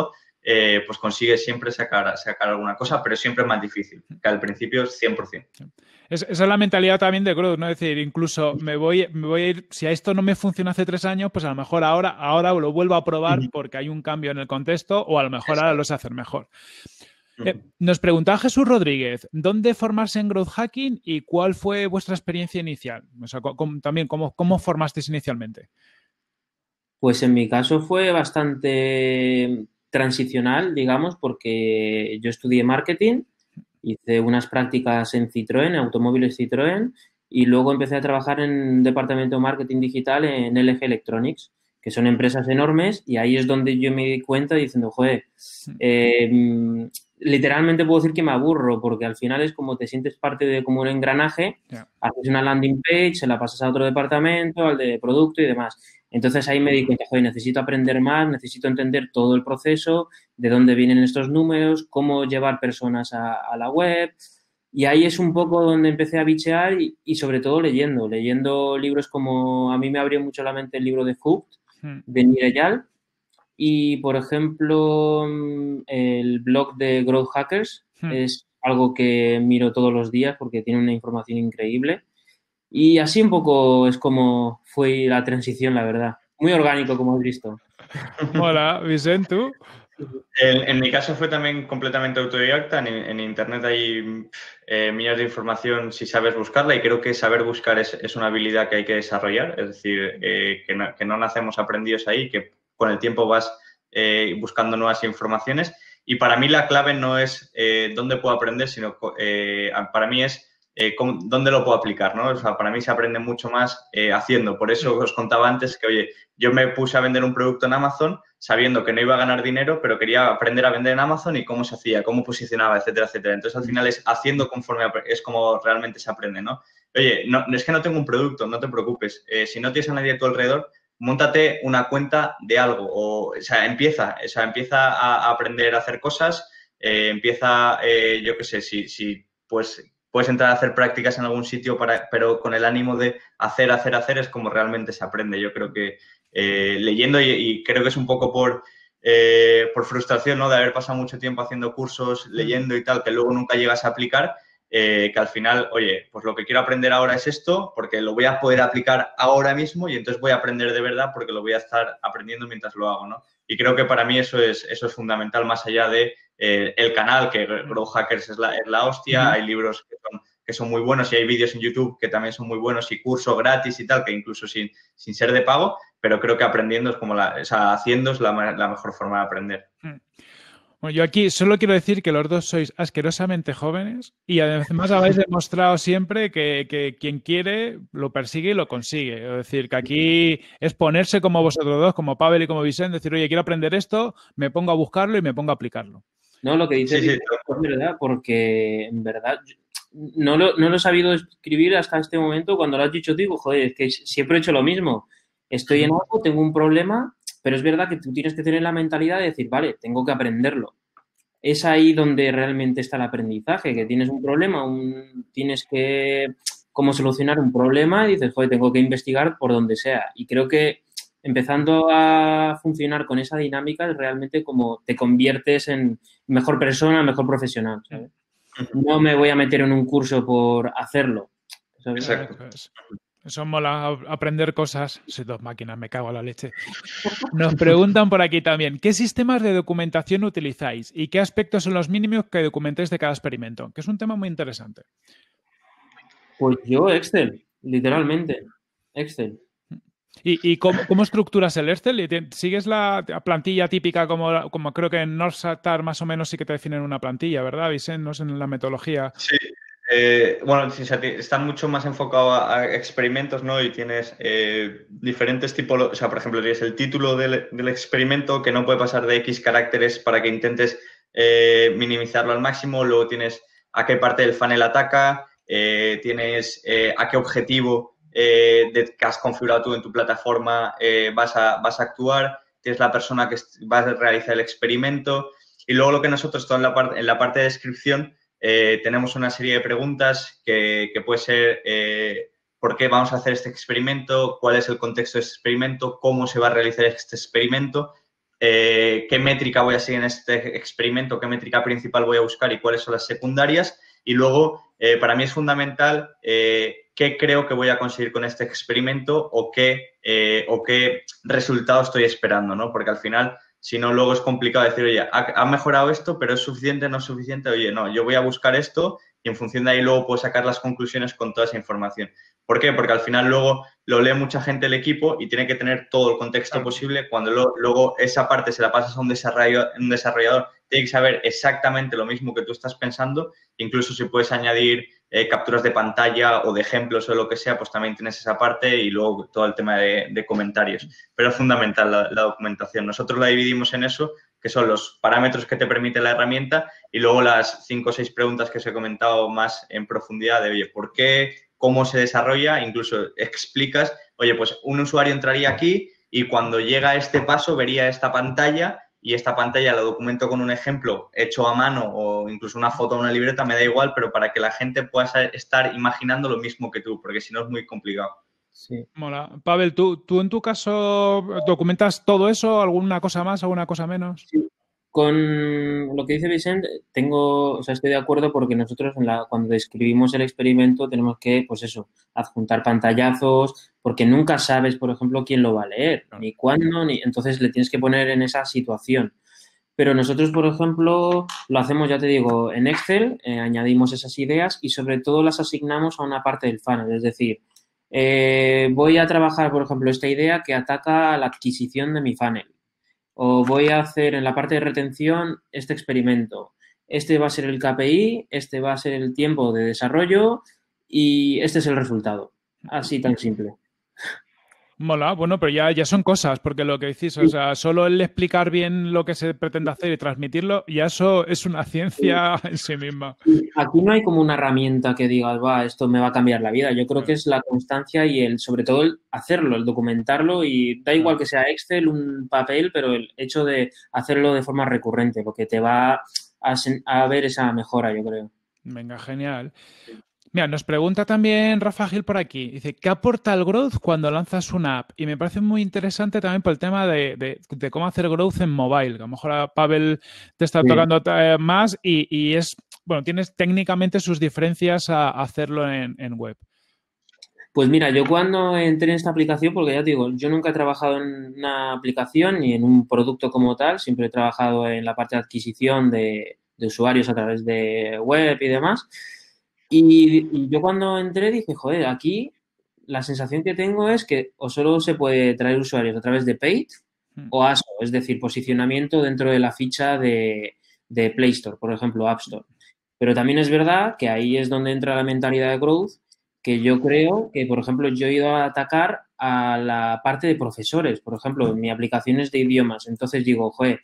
eh, pues consigues siempre sacar, sacar alguna cosa, pero siempre es más difícil, que al principio es cien por ciento. Es, esa es la mentalidad también de growth, ¿no? Es decir, incluso me voy, me voy a ir, si a esto no me funciona hace tres años, pues a lo mejor ahora, ahora lo vuelvo a probar porque hay un cambio en el contexto o a lo mejor ahora lo sé hacer mejor. Eh, nos preguntaba Jesús Rodríguez, ¿dónde formarse en Growth Hacking y cuál fue vuestra experiencia inicial? O sea, com, también, ¿cómo, cómo formasteis inicialmente? Pues en mi caso fue bastante transicional, digamos, porque yo estudié marketing, hice unas prácticas en Citroën, automóviles Citroën, y luego empecé a trabajar en un departamento de marketing digital en L G Electronics, que son empresas enormes, y ahí es donde yo me di cuenta diciendo, joder, eh, literalmente puedo decir que me aburro, porque al final es como te sientes parte de como un engranaje, yeah. Haces una landing page, se la pasas a otro departamento, al de producto y demás. Entonces ahí me di cuenta, joder, necesito aprender más, necesito entender todo el proceso, de dónde vienen estos números, cómo llevar personas a, a la web. Y ahí es un poco donde empecé a bichear y, y sobre todo leyendo, leyendo libros como, a mí me abrió mucho la mente el libro de Hooked, hmm. de Nir Eyal. Y, por ejemplo, el blog de Growth Hackers hmm. es algo que miro todos los días porque tiene una información increíble. Y así un poco es como fue la transición, la verdad. Muy orgánico, como has visto. Hola, Vicent, ¿tú? En, en mi caso fue también completamente autodidacta. En, en Internet hay eh, millones de información si sabes buscarla y creo que saber buscar es, es una habilidad que hay que desarrollar. Es decir, eh, que, no, que no nacemos aprendidos ahí, que con el tiempo vas eh, buscando nuevas informaciones. Y para mí la clave no es eh, dónde puedo aprender, sino eh, para mí es Eh, cómo, dónde lo puedo aplicar, ¿no? O sea, para mí se aprende mucho más eh, haciendo. Por eso os contaba antes que, oye, yo me puse a vender un producto en Amazon sabiendo que no iba a ganar dinero, pero quería aprender a vender en Amazon y cómo se hacía, cómo posicionaba, etcétera, etcétera. Entonces, al final es haciendo conforme es como realmente se aprende, ¿no? Oye, no, es que no tengo un producto, no te preocupes. Eh, si no tienes a nadie a tu alrededor, móntate una cuenta de algo. O, o sea, empieza, o sea, empieza a, a aprender a hacer cosas, eh, empieza, eh, yo qué sé, si, si pues... puedes entrar a hacer prácticas en algún sitio, para, pero con el ánimo de hacer, hacer, hacer es como realmente se aprende. Yo creo que eh, leyendo y, y creo que es un poco por, eh, por frustración, ¿no? De haber pasado mucho tiempo haciendo cursos, leyendo y tal, que luego nunca llegas a aplicar, eh, que al final, oye, pues lo que quiero aprender ahora es esto, porque lo voy a poder aplicar ahora mismo y entonces voy a aprender de verdad porque lo voy a estar aprendiendo mientras lo hago, ¿no? Y creo que para mí eso es, eso es fundamental, más allá de eh, el canal, que Growth Hackers es la, es la hostia, uh-huh. Hay libros que son, que son muy buenos y hay vídeos en YouTube que también son muy buenos y cursos gratis y tal, que incluso sin, sin ser de pago, pero creo que aprendiendo es como la, o sea, haciendo es la, la mejor forma de aprender. Uh-huh. Bueno, yo aquí solo quiero decir que los dos sois asquerosamente jóvenes y además habéis demostrado siempre que, que quien quiere lo persigue y lo consigue. Es decir, que aquí es ponerse como vosotros dos, como Pavel y como Vicent, decir, oye, quiero aprender esto, me pongo a buscarlo y me pongo a aplicarlo. No, lo que dices sí, sí. es verdad, porque en verdad no lo, no lo he sabido escribir hasta este momento. Cuando lo has dicho, digo, joder, es que siempre he hecho lo mismo. Estoy en algo, tengo un problema, pero es verdad que tú tienes que tener la mentalidad de decir, vale, tengo que aprenderlo. Es ahí donde realmente está el aprendizaje, que tienes un problema, un, tienes que cómo solucionar un problema y dices, joder, tengo que investigar por donde sea. Y creo que empezando a funcionar con esa dinámica es realmente como te conviertes en mejor persona, mejor profesional, ¿sabes? No me voy a meter en un curso por hacerlo, ¿sabes? Exacto. Eso mola, aprender cosas. Soy dos máquinas, me cago en la leche. Nos preguntan por aquí también, ¿qué sistemas de documentación utilizáis? ¿Y qué aspectos son los mínimos que documentéis de cada experimento? Que es un tema muy interesante. Pues yo Excel, literalmente. Excel. ¿Y, y cómo, cómo estructuras el Excel? ¿Sigues la plantilla típica como, como creo que en Northstar más o menos sí que te definen una plantilla, ¿verdad, Vicent? No sé, en la metodología. Sí. Eh, bueno, están mucho más enfocados a, a experimentos, ¿no? Y tienes eh, diferentes tipos, o sea, por ejemplo, tienes el título del, del experimento que no puede pasar de X caracteres para que intentes eh, minimizarlo al máximo, luego tienes a qué parte del funnel ataca, eh, tienes eh, a qué objetivo eh, de, que has configurado tú en tu plataforma eh, vas, a, vas a actuar, tienes la persona que va a realizar el experimento y luego lo que nosotros, todo en la, parte, en la parte de descripción, Eh, tenemos una serie de preguntas que, que puede ser eh, por qué vamos a hacer este experimento, cuál es el contexto de este experimento, cómo se va a realizar este experimento, eh, qué métrica voy a seguir en este experimento, qué métrica principal voy a buscar y cuáles son las secundarias. Y luego, eh, para mí es fundamental eh, qué creo que voy a conseguir con este experimento o qué, eh, o qué resultado estoy esperando, ¿no? Porque al final, si no, luego es complicado decir, oye, ha, ha mejorado esto, pero ¿es suficiente, no es suficiente? Oye, no, yo voy a buscar esto y en función de ahí luego puedo sacar las conclusiones con toda esa información. ¿Por qué? Porque al final luego lo lee mucha gente el equipo y tiene que tener todo el contexto claro. posible. Cuando lo, luego esa parte se la pasas a un desarrollador, un desarrollador, tiene que saber exactamente lo mismo que tú estás pensando. Incluso si puedes añadir eh, capturas de pantalla o de ejemplos o lo que sea, pues también tienes esa parte y luego todo el tema de, de comentarios. Pero es fundamental la, la documentación. Nosotros la dividimos en eso, que son los parámetros que te permite la herramienta y luego las cinco o seis preguntas que os he comentado más en profundidad de, oye, ¿por qué? ¿Cómo se desarrolla? Incluso explicas, oye, pues un usuario entraría aquí y cuando llega a este paso vería esta pantalla y esta pantalla la documento con un ejemplo hecho a mano o incluso una foto o una libreta, me da igual, pero para que la gente pueda estar imaginando lo mismo que tú, porque si no es muy complicado. Sí. Mola. Pavel, ¿tú, ¿tú en tu caso documentas todo eso? ¿Alguna cosa más, alguna cosa menos? Sí. Con lo que dice Vicente, tengo, o sea, estoy de acuerdo porque nosotros en la, cuando describimos el experimento tenemos que, pues eso, adjuntar pantallazos, porque nunca sabes, por ejemplo, quién lo va a leer, ni cuándo, ni entonces le tienes que poner en esa situación. Pero nosotros, por ejemplo, lo hacemos, ya te digo, en Excel, eh, añadimos esas ideas y sobre todo las asignamos a una parte del funnel, es decir, eh, voy a trabajar, por ejemplo, esta idea que ataca a la adquisición de mi funnel. O voy a hacer en la parte de retención este experimento. Este va a ser el K P I, este va a ser el tiempo de desarrollo y este es el resultado. Así tan simple. Mola, bueno, pero ya, ya son cosas, porque lo que decís, o sea, solo el explicar bien lo que se pretende hacer y transmitirlo, ya eso es una ciencia en sí misma. Aquí no hay como una herramienta que digas, va, esto me va a cambiar la vida. Yo creo que es la constancia y el, sobre todo el hacerlo, el documentarlo y da igual que sea Excel, un papel, pero el hecho de hacerlo de forma recurrente, porque te va a, a ver esa mejora, yo creo. Venga, genial. Mira, nos pregunta también Rafa Gil por aquí. Dice, ¿qué aporta el growth cuando lanzas una app? Y me parece muy interesante también por el tema de, de, de cómo hacer growth en mobile. Que a lo mejor a Pavel te está sí. tocando más y, y es, bueno, tienes técnicamente sus diferencias a hacerlo en, en web. Pues mira, yo cuando entré en esta aplicación, porque ya te digo, yo nunca he trabajado en una aplicación ni en un producto como tal, siempre he trabajado en la parte de adquisición de, de usuarios a través de web y demás. Y, y yo cuando entré dije, joder, aquí la sensación que tengo es que o solo se puede traer usuarios a través de paid mm. o A S O, es decir, posicionamiento dentro de la ficha de, de Play Store, por ejemplo, App Store. Pero también es verdad que ahí es donde entra la mentalidad de growth, que yo creo que, por ejemplo, yo he ido a atacar a la parte de profesores. Por ejemplo, en mi aplicación es de idiomas. Entonces digo, joder,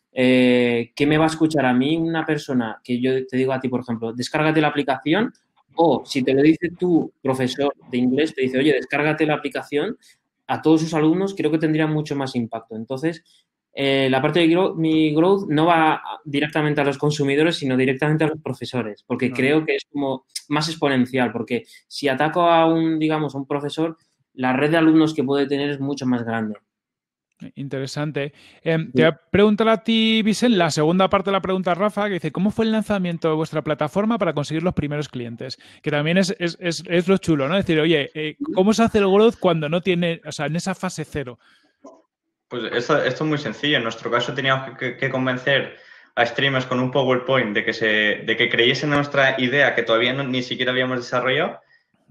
Eh, ¿qué me va a escuchar a mí una persona que yo te digo a ti, por ejemplo, descárgate la aplicación? O si te lo dice tu profesor de inglés, te dice, oye, descárgate la aplicación, a todos sus alumnos creo que tendría mucho más impacto. Entonces, eh, la parte de growth, mi growth no va directamente a los consumidores, sino directamente a los profesores, porque no. creo que es como más exponencial, porque si ataco a un, digamos, a un profesor, la red de alumnos que puede tener es mucho más grande. Interesante. Eh, sí. Te voy a preguntar a ti, Vicente, la segunda parte de la pregunta, Rafa, que dice, ¿cómo fue el lanzamiento de vuestra plataforma para conseguir los primeros clientes? Que también es, es, es, es lo chulo, ¿no? Es decir, oye, eh, ¿cómo se hace el growth cuando no tiene, o sea, en esa fase cero? Pues esto, esto es muy sencillo. En nuestro caso teníamos que, que convencer a streamers con un PowerPoint de que, se, de que creyesen en nuestra idea que todavía no, ni siquiera habíamos desarrollado.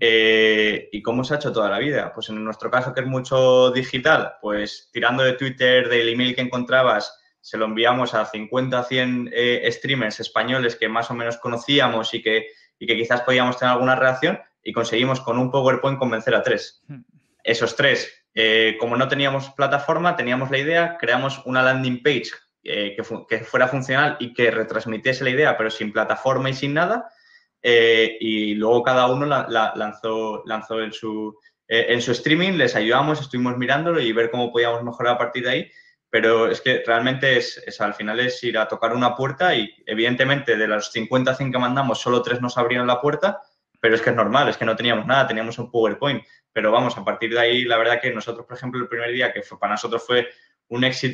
Eh, ¿Y cómo se ha hecho toda la vida? Pues en nuestro caso, que es mucho digital, pues tirando de Twitter, del email que encontrabas, se lo enviamos a cincuenta, cien eh, streamers españoles que más o menos conocíamos y que, y que quizás podíamos tener alguna reacción y conseguimos con un PowerPoint convencer a tres. Esos tres, eh, como no teníamos plataforma, teníamos la idea, creamos una landing page eh, que, fu que fuera funcional y que retransmitiese la idea, pero sin plataforma y sin nada. Eh, y luego cada uno la, la lanzó, lanzó en, su, eh, en su streaming, les ayudamos, estuvimos mirándolo y ver cómo podíamos mejorar a partir de ahí, pero es que realmente es, es al final es ir a tocar una puerta y evidentemente de los cincuenta, cien que mandamos solo tres nos abrieron la puerta, pero es que es normal, es que no teníamos nada, teníamos un PowerPoint, pero vamos, a partir de ahí la verdad que nosotros, por ejemplo, el primer día que fue, para nosotros fue un éxito,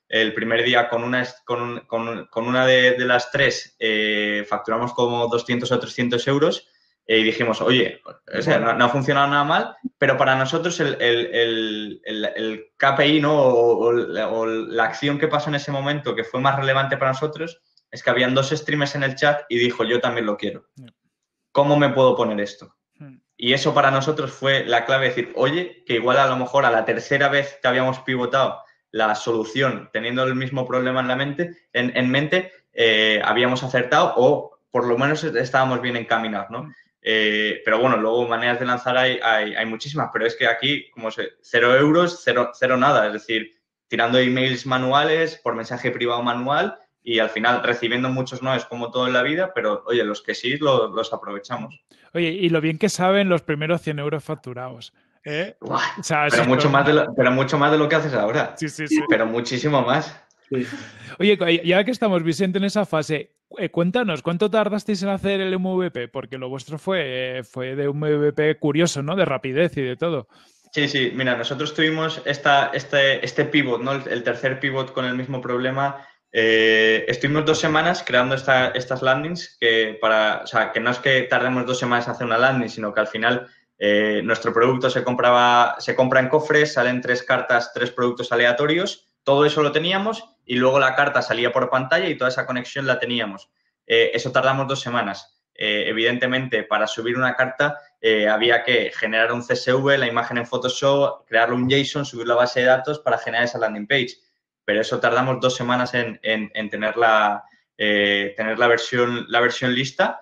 el primer día con una, con, con, con una de, de las tres eh, facturamos como doscientos o trescientos euros eh, y dijimos, oye, o sea, no, no ha funcionado nada mal, pero para nosotros el, el, el, el, el K P I, ¿no? o, o, o la acción que pasó en ese momento que fue más relevante para nosotros es que habían dos streamers en el chat y dijo, yo también lo quiero. ¿Cómo me puedo poner esto? Y eso para nosotros fue la clave de decir, oye, que igual a lo mejor a la tercera vez que habíamos pivotado la solución teniendo el mismo problema en la mente, en, en mente, eh, habíamos acertado o por lo menos estábamos bien encaminados, ¿no? Eh, pero bueno, luego maneras de lanzar hay, hay, hay muchísimas, pero es que aquí, como sé, cero euros, cero, cero nada, es decir, tirando emails manuales, por mensaje privado manual y al final recibiendo muchos no es como todo en la vida, pero oye, los que sí los, los aprovechamos. Oye, y lo bien que saben los primeros cien euros facturados. ¿Eh? Uah, o sea, pero, mucho más de lo, pero mucho más de lo que haces ahora. Sí, sí, sí. Pero muchísimo más. Sí. Oye, ya que estamos, Vicente, en esa fase, eh, cuéntanos, ¿cuánto tardasteis en hacer el M V P? Porque lo vuestro fue, eh, fue de un M V P curioso, ¿no? De rapidez y de todo. Sí, sí. Mira, nosotros tuvimos esta, este, este pivot, ¿no? El, el tercer pivot con el mismo problema. Eh, estuvimos dos semanas creando esta, estas landings que para, o sea, que no es que tardemos dos semanas en hacer una landing, sino que al final eh, nuestro producto se compraba, se compra en cofres, salen tres cartas, tres productos aleatorios, todo eso lo teníamos y luego la carta salía por pantalla y toda esa conexión la teníamos. Eh, eso tardamos dos semanas. Eh, evidentemente, para subir una carta eh, había que generar un C S V, la imagen en Photoshop, crearle un JSON, subir la base de datos para generar esa landing page. Pero eso tardamos dos semanas en, en, en tener, la, eh, tener la versión, la versión lista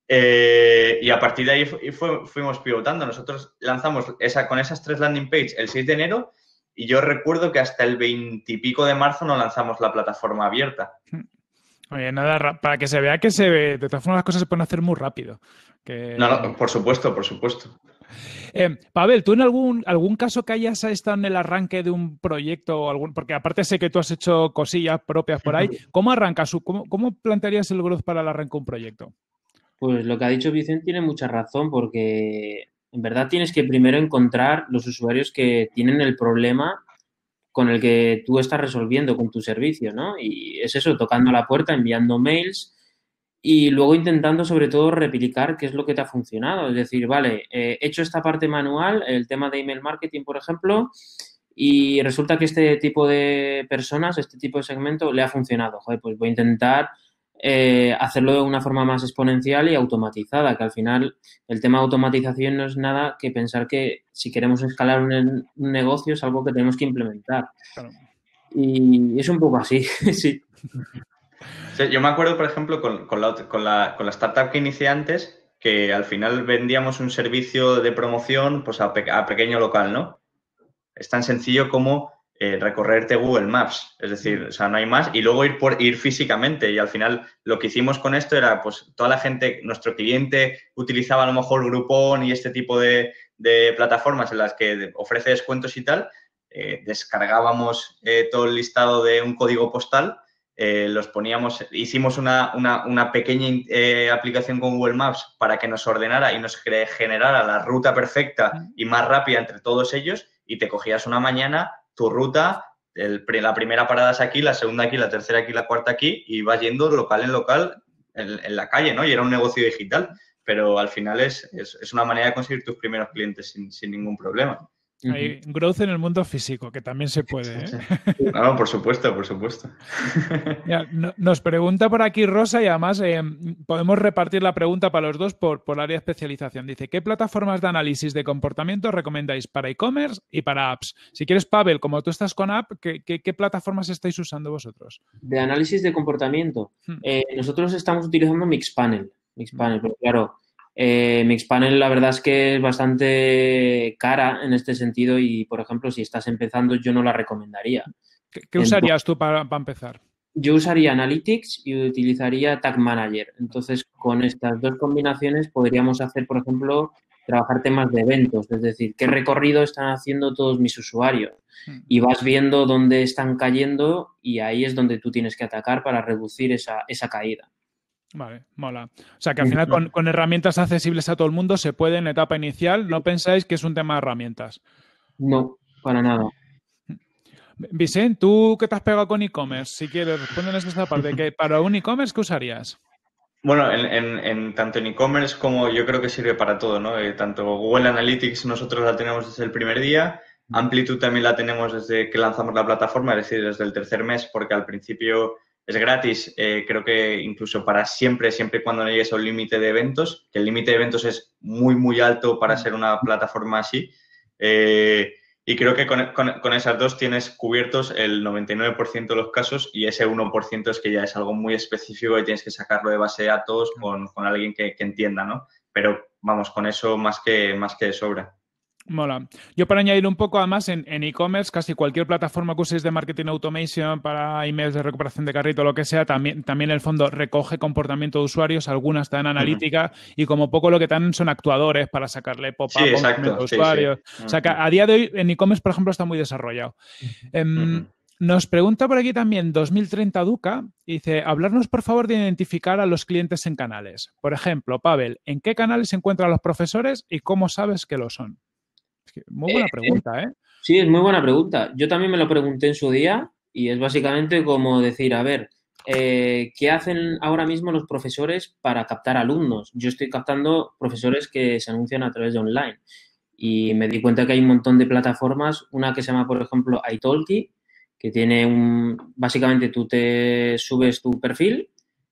eh, y a partir de ahí fu fuimos pivotando. Nosotros lanzamos esa, con esas tres landing pages el seis de enero y yo recuerdo que hasta el veinte y pico de marzo no lanzamos la plataforma abierta. Oye, nada, para que se vea que se ve, de todas formas las cosas se pueden hacer muy rápido. Que... No, no, por supuesto, por supuesto. Eh, Pavel, ¿tú en algún, algún caso que hayas estado en el arranque de un proyecto o algún, porque aparte sé que tú has hecho cosillas propias por ahí, ¿cómo arrancas? ¿Cómo, cómo plantearías el growth para el arranque de un proyecto? Pues lo que ha dicho Vicente tiene mucha razón porque en verdad tienes que primero encontrar los usuarios que tienen el problema con el que tú estás resolviendo con tu servicio, ¿no? Y es eso, tocando la puerta, enviando mails y luego intentando sobre todo replicar qué es lo que te ha funcionado. Es decir, vale, eh, he hecho esta parte manual, el tema de email marketing, por ejemplo, y resulta que este tipo de personas, este tipo de segmento le ha funcionado. Joder, pues voy a intentar eh, hacerlo de una forma más exponencial y automatizada, que al final el tema de automatización no es nada que pensar que si queremos escalar un, un negocio es algo que tenemos que implementar. Claro. Y es un poco así, sí. Sí, yo me acuerdo, por ejemplo, con, con, la, con, la, con la startup que inicié antes, que al final vendíamos un servicio de promoción pues a, pe a pequeño local, ¿no? Es tan sencillo como eh, recorrerte Google Maps, es decir, o sea, no hay más, y luego ir por ir físicamente. Y al final lo que hicimos con esto era, pues, toda la gente, nuestro cliente utilizaba a lo mejor Groupon y este tipo de, de plataformas en las que ofrece descuentos y tal, eh, descargábamos eh, todo el listado de un código postal. Eh, los poníamos, hicimos una, una, una pequeña eh, aplicación con Google Maps para que nos ordenara y nos generara la ruta perfecta y más rápida entre todos ellos y te cogías una mañana tu ruta, el, la primera parada es aquí, la segunda aquí, la tercera aquí, la cuarta aquí y vas yendo local en local en, en la calle, ¿no? Y era un negocio digital, pero al final es, es, es una manera de conseguir tus primeros clientes sin, sin ningún problema. Hay growth en el mundo físico, que también se puede, ¿eh? No, no, por supuesto, por supuesto. Ya, no, nos pregunta por aquí Rosa y además eh, podemos repartir la pregunta para los dos por, por área de especialización. Dice, ¿qué plataformas de análisis de comportamiento recomendáis para e-commerce y para apps? Si quieres, Pavel, como tú estás con app, ¿qué, qué, qué plataformas estáis usando vosotros? De análisis de comportamiento. Hmm. Eh, nosotros estamos utilizando Mixpanel. Mixpanel, pero claro... Eh, Mixpanel la verdad es que es bastante cara en este sentido y, por ejemplo, si estás empezando yo no la recomendaría. ¿Qué, qué usarías Entonces, tú para, para empezar? Yo usaría Analytics y utilizaría Tag Manager. Entonces, con estas dos combinaciones podríamos hacer, por ejemplo, trabajar temas de eventos, es decir, qué recorrido están haciendo todos mis usuarios. Y vas viendo dónde están cayendo y ahí es donde tú tienes que atacar para reducir esa, esa caída. Vale, mola. O sea, que al final con, con herramientas accesibles a todo el mundo se puede en etapa inicial. ¿No pensáis que es un tema de herramientas? No, para nada. Vicente, ¿tú qué te has pegado con e-commerce? Si quieres, respóndenos esa parte. Que para un e-commerce, ¿qué usarías? Bueno, en, en, en tanto en e-commerce como yo creo que sirve para todo, ¿no? Eh, tanto Google Analytics nosotros la tenemos desde el primer día, Amplitude también la tenemos desde que lanzamos la plataforma, es decir, desde el tercer mes, porque al principio es gratis, eh, creo que incluso para siempre, siempre y cuando no llegues a un límite de eventos, que el límite de eventos es muy, muy alto para ser una plataforma así. Eh, y creo que con, con, con esas dos tienes cubiertos el noventa y nueve por ciento de los casos y ese uno por ciento es que ya es algo muy específico y tienes que sacarlo de base de datos con, con alguien que, que entienda, ¿no? Pero vamos, con eso más que, más que de sobra. Mola. Yo para añadir un poco, además, en e-commerce, casi cualquier plataforma que uséis de marketing automation para emails de recuperación de carrito o lo que sea, también, también en el fondo recoge comportamiento de usuarios, algunas están en analítica uh-huh. y como poco lo que dan son actuadores para sacarle pop-up sí, comportamiento de usuarios. Sí, sí. Uh-huh. O sea que a día de hoy en e-commerce, por ejemplo, está muy desarrollado. Uh-huh. Um, Nos pregunta por aquí también dos mil treinta Duca, y dice, hablarnos por favor de identificar a los clientes en canales. Por ejemplo, Pavel, ¿en qué canales se encuentran los profesores y cómo sabes que lo son? Muy buena pregunta, ¿eh? Sí, es muy buena pregunta. Yo también me lo pregunté en su día y es básicamente como decir, a ver, eh, ¿qué hacen ahora mismo los profesores para captar alumnos? Yo estoy captando profesores que se anuncian a través de online y me di cuenta que hay un montón de plataformas, una que se llama, por ejemplo, italki, que tiene un... Básicamente tú te subes tu perfil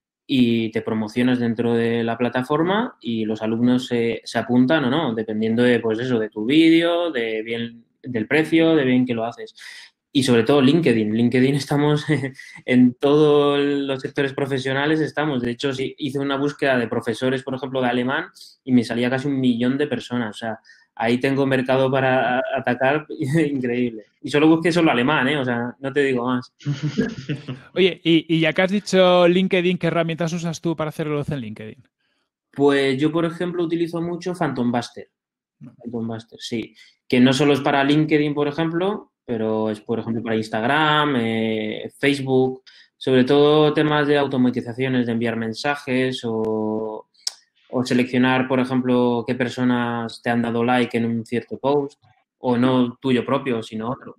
y te promocionas dentro de la plataforma y los alumnos se, se apuntan o no, dependiendo de, pues eso, de tu vídeo, de bien, del precio, de bien que lo haces. Y sobre todo LinkedIn. LinkedIn estamos en todos los sectores profesionales, estamos. De hecho, sí, hice una búsqueda de profesores, por ejemplo, de alemán y me salía casi un millón de personas. O sea, ahí tengo mercado para atacar increíble. Y solo busqué solo alemán, ¿eh? O sea, no te digo más. Oye, y, y ya que has dicho LinkedIn, ¿qué herramientas usas tú para hacer luz en LinkedIn? Pues yo, por ejemplo, utilizo mucho Phantom Buster. Phantom Buster, sí. Que no solo es para LinkedIn, por ejemplo, pero es, por ejemplo, para Instagram, eh, Facebook, sobre todo temas de automatizaciones, de enviar mensajes o... o seleccionar, por ejemplo, qué personas te han dado like en un cierto post, o no tuyo propio, sino otro.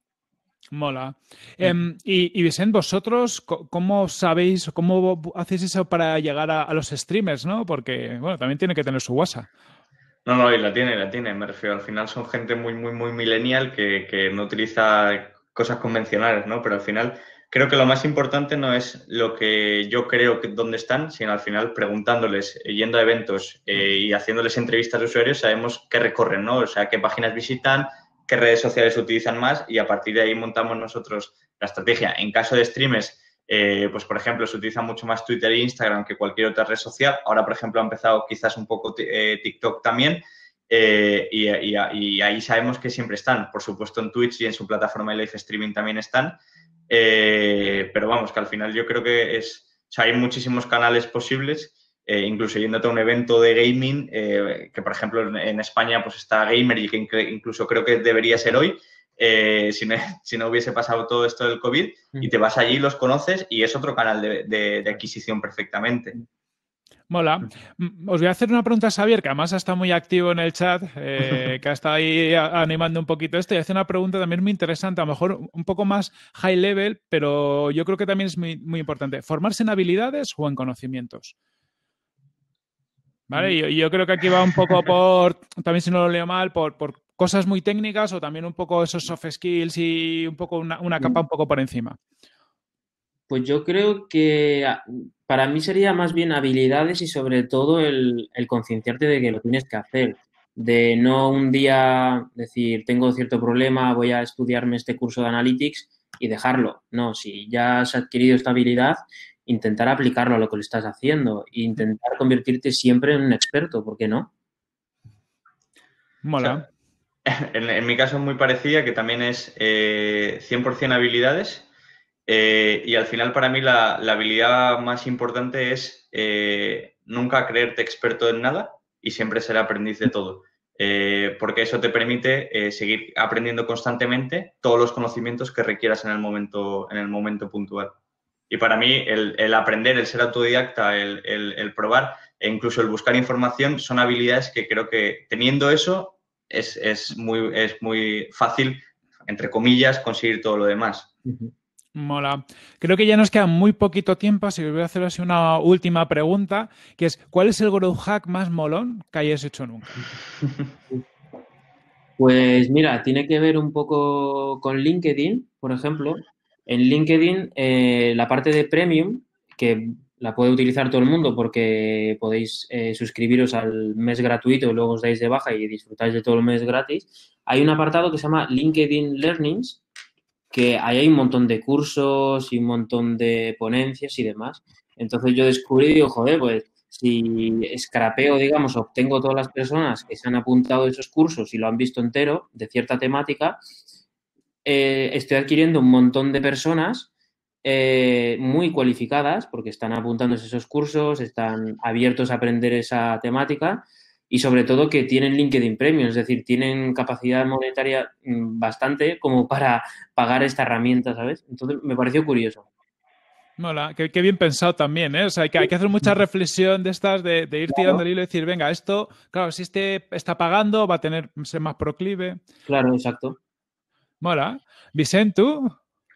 Mola. Um, y, y Vicente, vosotros, ¿cómo sabéis, cómo hacéis eso para llegar a, a los streamers, no? Porque, bueno, también tiene que tener su WhatsApp. No, no, y la tiene, la tiene, me refiero. Al final son gente muy, muy, muy millennial que, que no utiliza cosas convencionales, ¿no? Pero al final creo que lo más importante no es lo que yo creo que dónde están, sino al final preguntándoles, yendo a eventos eh, y haciéndoles entrevistas de usuarios, sabemos qué recorren, ¿no? O sea, qué páginas visitan, qué redes sociales utilizan más y a partir de ahí montamos nosotros la estrategia. En caso de streamers, eh, pues por ejemplo, se utiliza mucho más Twitter e Instagram que cualquier otra red social. Ahora, por ejemplo, ha empezado quizás un poco eh, TikTok también. Eh, y, y, y ahí sabemos que siempre están. Por supuesto, en Twitch y en su plataforma de live streaming también están. Eh, pero vamos, que al final yo creo que es... O sea, hay muchísimos canales posibles. Eh, incluso yéndote a un evento de gaming, eh, que por ejemplo en, en España pues está Gamer y que incluso creo que debería ser hoy, eh, si, no, si no hubiese pasado todo esto del COVID, y te vas allí, los conoces y es otro canal de, de, de adquisición perfectamente. Mola. Os voy a hacer una pregunta a Xavier, que además está muy activo en el chat, eh, que ha estado ahí animando un poquito esto, y hace una pregunta también muy interesante, a lo mejor un poco más high level, pero yo creo que también es muy, muy importante. ¿Formarse en habilidades o en conocimientos? ¿Vale? Y yo, yo creo que aquí va un poco por, también si no lo leo mal, por, por cosas muy técnicas o también un poco esos soft skills y un poco una, una capa un poco por encima. Pues yo creo que para mí sería más bien habilidades y sobre todo el, el concienciarte de que lo tienes que hacer. De no un día decir, tengo cierto problema, voy a estudiarme este curso de Analytics y dejarlo. No, si ya has adquirido esta habilidad, intentar aplicarlo a lo que le estás haciendo e intentar convertirte siempre en un experto, ¿por qué no? Mola. O sea, en, en mi caso es muy parecida, que también es eh, cien por ciento habilidades eh, y al final para mí la, la habilidad más importante es eh, nunca creerte experto en nada y siempre ser aprendiz de todo. Eh, porque eso te permite eh, seguir aprendiendo constantemente todos los conocimientos que requieras en el momento, en el momento puntual. Y para mí el, el aprender, el ser autodidacta, el, el, el probar e incluso el buscar información son habilidades que creo que teniendo eso es, es, muy, es muy fácil entre comillas, conseguir todo lo demás. Mola. Creo que ya nos queda muy poquito tiempo, así que voy a hacer así una última pregunta, que es, ¿cuál es el growth hack más molón que hayas hecho nunca? Pues mira, tiene que ver un poco con LinkedIn, por ejemplo. En LinkedIn, eh, la parte de Premium, que la puede utilizar todo el mundo porque podéis eh, suscribiros al mes gratuito y luego os dais de baja y disfrutáis de todo el mes gratis, hay un apartado que se llama LinkedIn Learnings, que ahí hay un montón de cursos y un montón de ponencias y demás. Entonces yo descubrí y digo, joder, pues si scrapeo, digamos, obtengo todas las personas que se han apuntado a esos cursos y lo han visto entero de cierta temática, eh, estoy adquiriendo un montón de personas eh, muy cualificadas porque están apuntándose a esos cursos, están abiertos a aprender esa temática y sobre todo que tienen LinkedIn Premium, es decir, tienen capacidad monetaria bastante como para pagar esta herramienta, ¿sabes? Entonces me pareció curioso. Mola, qué, qué bien pensado también, ¿eh? O sea, hay que, hay que hacer mucha reflexión de estas, de, de ir tirando el hilo y decir, venga, esto, claro, si este está pagando, va a tener ser más proclive. Claro, exacto. Mola. Vicent, ¿tú?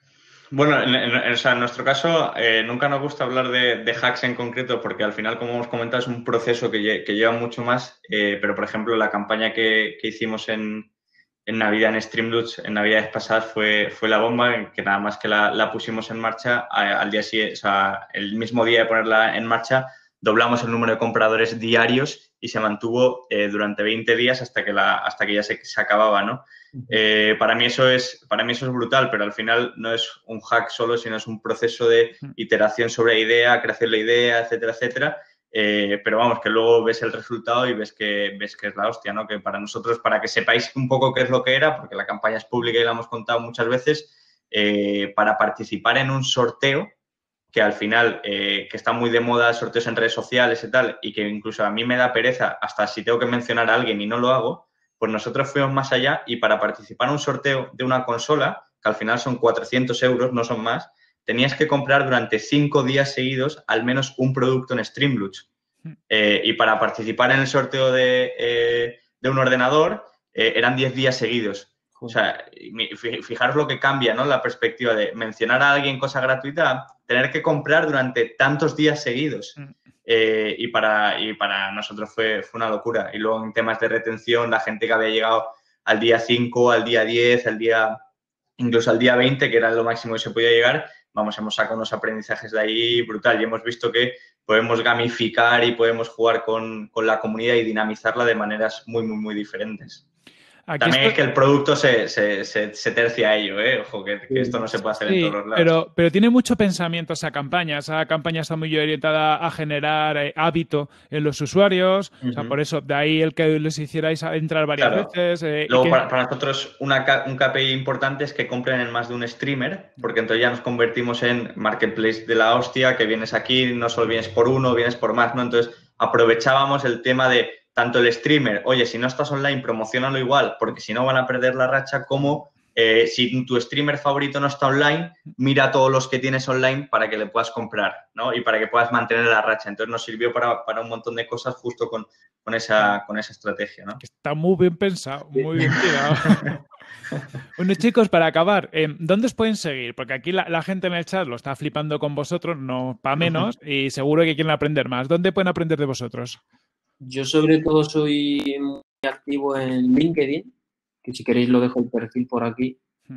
Bueno, en, en, o sea, en nuestro caso eh, nunca nos gusta hablar de, de hacks en concreto porque al final, como hemos comentado, es un proceso que, lle que lleva mucho más, eh, pero por ejemplo la campaña que, que hicimos en, en Navidad en Streamloots, en Navidades pasadas fue, fue la bomba, que nada más que la, la pusimos en marcha, a, al día siguiente, o sea, el mismo día de ponerla en marcha, doblamos el número de compradores diarios y se mantuvo eh, durante veinte días hasta que, la, hasta que ya se, se acababa, ¿no? Eh, para mí eso es para mí eso es brutal, pero al final no es un hack solo, sino es un proceso de iteración sobre la idea, creación de la idea, etcétera, etcétera. Eh, pero vamos, que luego ves el resultado y ves que ves que es la hostia, ¿no? Que para nosotros, para que sepáis un poco qué es lo que era, porque la campaña es pública y la hemos contado muchas veces, eh, para participar en un sorteo que al final, eh, que está muy de moda, sorteos en redes sociales y tal, y que incluso a mí me da pereza, hasta si tengo que mencionar a alguien y no lo hago, pues nosotros fuimos más allá y para participar en un sorteo de una consola, que al final son cuatrocientos euros, no son más, tenías que comprar durante cinco días seguidos al menos un producto en Streamloots. Eh, y para participar en el sorteo de, eh, de un ordenador eh, eran diez días seguidos. O sea, fijaros lo que cambia, ¿no? La perspectiva de mencionar a alguien cosa gratuita, tener que comprar durante tantos días seguidos. Eh, y, para, y para nosotros fue, fue una locura. Y luego en temas de retención, la gente que había llegado al día cinco, al día diez, al día, incluso al día veinte, que era lo máximo que se podía llegar, vamos, hemos sacado unos aprendizajes de ahí brutal y hemos visto que podemos gamificar y podemos jugar con, con la comunidad y dinamizarla de maneras muy, muy, muy diferentes. Aquí También esto... es que el producto se, se, se, se tercia a ello, ¿eh? Ojo, que, que esto no se puede hacer sí, en todos los lados. Pero, pero tiene mucho pensamiento esa campaña. Esa campaña está muy orientada a generar eh, hábito en los usuarios. Uh-huh. O sea, por eso, de ahí el que les hicierais entrar varias claro. veces. Eh, Luego, y que... para, para nosotros, una, un K P I importante es que compren en más de un streamer, porque entonces ya nos convertimos en marketplace de la hostia, que vienes aquí, no solo vienes por uno, vienes por más, ¿no? Entonces, aprovechábamos el tema de tanto el streamer, oye, si no estás online, promocionalo igual, porque si no van a perder la racha, como eh, si tu streamer favorito no está online, mira a todos los que tienes online para que le puedas comprar, ¿no? Y para que puedas mantener la racha. Entonces nos sirvió para, para un montón de cosas justo con, con, esa, con esa estrategia, ¿no? Está muy bien pensado, muy bien tirado. Bueno, chicos, para acabar, eh, ¿dónde os pueden seguir? Porque aquí la, la gente en el chat lo está flipando con vosotros, no para menos, y seguro que quieren aprender más. ¿Dónde pueden aprender de vosotros? Yo sobre todo soy muy activo en LinkedIn, que si queréis lo dejo el perfil por aquí,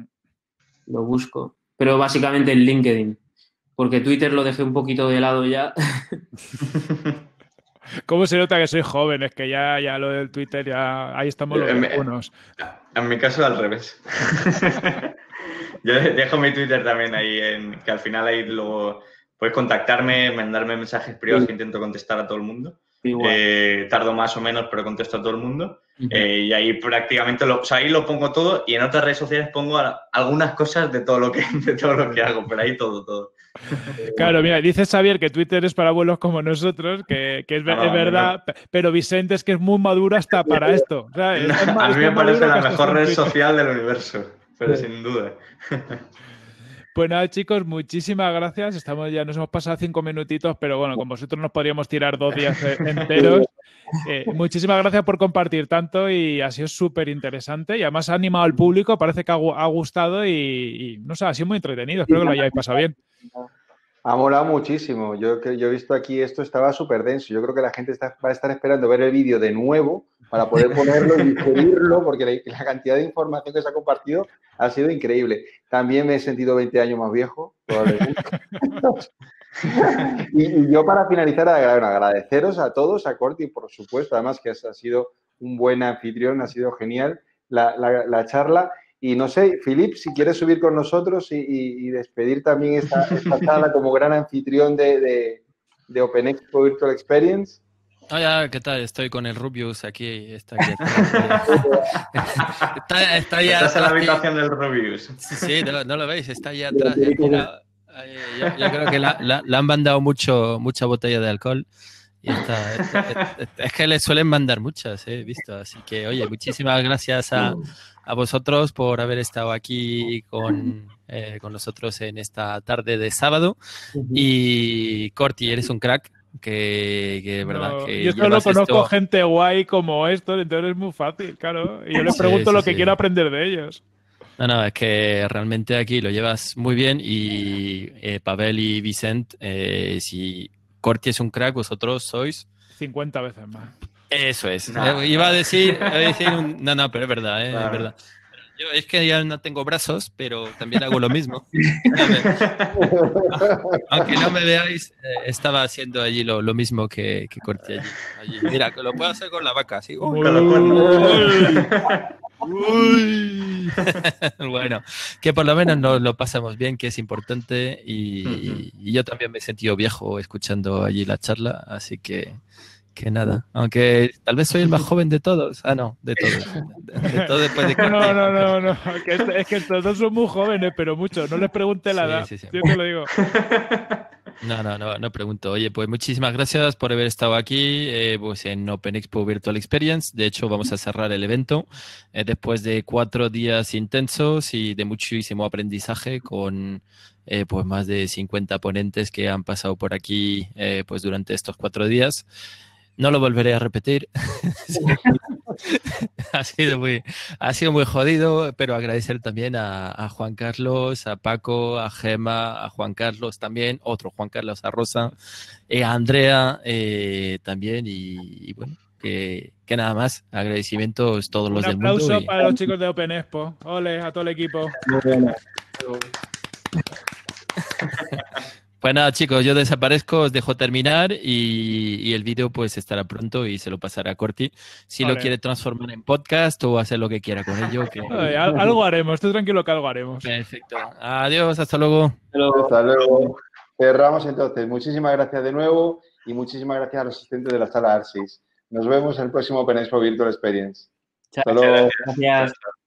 lo busco, pero básicamente en LinkedIn, porque Twitter lo dejé un poquito de lado ya. ¿Cómo se nota que soy joven? Es que ya, ya lo del Twitter, ya ahí estamos los buenos. En mi caso al revés. Yo dejo mi Twitter también ahí, en, que al final ahí luego puedes contactarme, mandarme mensajes privados sí. que intento contestar a todo el mundo. Eh, tardo más o menos, pero contesto a todo el mundo. Uh-huh. eh, y ahí prácticamente lo, o sea, ahí lo pongo todo y en otras redes sociales pongo a, algunas cosas de todo lo que de todo lo que hago, pero ahí todo, todo. Claro, mira, dice Xavier que Twitter es para abuelos como nosotros, que, que es, no, es verdad, no. Pero Vicente es que es muy maduro hasta para esto. O sea, es, no, es a mí me parece la mejor red social del universo, pero sin duda. Pues nada, chicos, muchísimas gracias. Estamos ya, nos hemos pasado cinco minutitos, pero bueno, con vosotros nos podríamos tirar dos días enteros. Eh, muchísimas gracias por compartir tanto y ha sido súper interesante y además ha animado al público, parece que ha, ha gustado y, y no sé, ha sido muy entretenido. Espero que lo hayáis pasado bien. Ha molado muchísimo. Yo, yo he visto aquí esto, estaba súper denso. Yo creo que la gente está, va a estar esperando ver el vídeo de nuevo para poder ponerlo y digerirlo, porque la, la cantidad de información que se ha compartido ha sido increíble. También me he sentido veinte años más viejo, probablemente. y, y yo para finalizar, agradeceros a todos, a Corti, por supuesto, además que ha sido un buen anfitrión, ha sido genial la, la, la charla. Y no sé, Filip, si quieres subir con nosotros y, y, y despedir también esta, esta charla como gran anfitrión de, de, de Open Expo Virtual Experience. Hola, ¿qué tal? Estoy con el Rubius aquí. Está, aquí está, está ya Estás en la habitación del Rubius. Sí, sí, no, no lo veis, está allá atrás. Eh, mira, eh, yo, yo creo que la, la, la han mandado mucho, mucha botella de alcohol. Y está, está, es, es que le suelen mandar muchas, he visto. Así que, oye, muchísimas gracias a, a vosotros por haber estado aquí con, eh, con nosotros en esta tarde de sábado. Uh-huh. Y Corti, eres un crack. Que, que de verdad no, que yo solo conozco esto... gente guay como esto, entonces es muy fácil, claro. Y yo les pregunto sí, sí, lo que sí. quiero aprender de ellos. No, no, es que realmente aquí lo llevas muy bien y eh, Pavel y Vicent, eh, si Corti es un crack, vosotros sois... cincuenta veces más. Eso es. No, eh, iba a decir, iba a decir un... no, no, pero es verdad, eh, claro. es verdad. Yo es que ya no tengo brazos, pero también hago lo mismo. Aunque no me veáis, eh, estaba haciendo allí lo, lo mismo que, que Corti allí, allí. Mira, que lo puedo hacer con la vaca, ¿sí? Uy, Uy. Bueno, que por lo menos nos lo pasamos bien, que es importante. Y, uh-huh. y yo también me he sentido viejo escuchando allí la charla, así que... Que nada, aunque tal vez soy el más joven de todos. Ah, no, de todos. De, de todo después de no, no, no, no. Que es, es que todos son muy jóvenes, pero mucho. No les pregunte la sí, edad. Sí, sí. Yo te lo digo. No, no, no, no pregunto. Oye, pues muchísimas gracias por haber estado aquí eh, pues en Open Expo Virtual Experience. De hecho, vamos a cerrar el evento eh, después de cuatro días intensos y de muchísimo aprendizaje con eh, pues más de cincuenta ponentes que han pasado por aquí eh, pues durante estos cuatro días. No lo volveré a repetir. ha sido muy, ha sido muy jodido, pero agradecer también a, a Juan Carlos, a Paco, a Gema, a Juan Carlos también, otro Juan Carlos, a Rosa, eh, a Andrea eh, también y, y bueno, que, que nada más. Agradecimientos todos los del mundo. Un aplauso y... para los chicos de Open Expo. Ole, a todo el equipo. Muy bueno. Pues nada, chicos, yo desaparezco, os dejo terminar y, y el vídeo pues estará pronto y se lo pasará a Corti. Si vale. lo quiere transformar en podcast o hacer lo que quiera con ello. Que... Oye, algo haremos, estoy tranquilo que algo haremos. Perfecto. Adiós, hasta luego. Hasta luego. Hasta luego. Cerramos entonces. Muchísimas gracias de nuevo y muchísimas gracias a los asistentes de la sala ARSIS. Nos vemos en el próximo Open Expo Virtual Experience. Chao. Hasta luego. Gracias.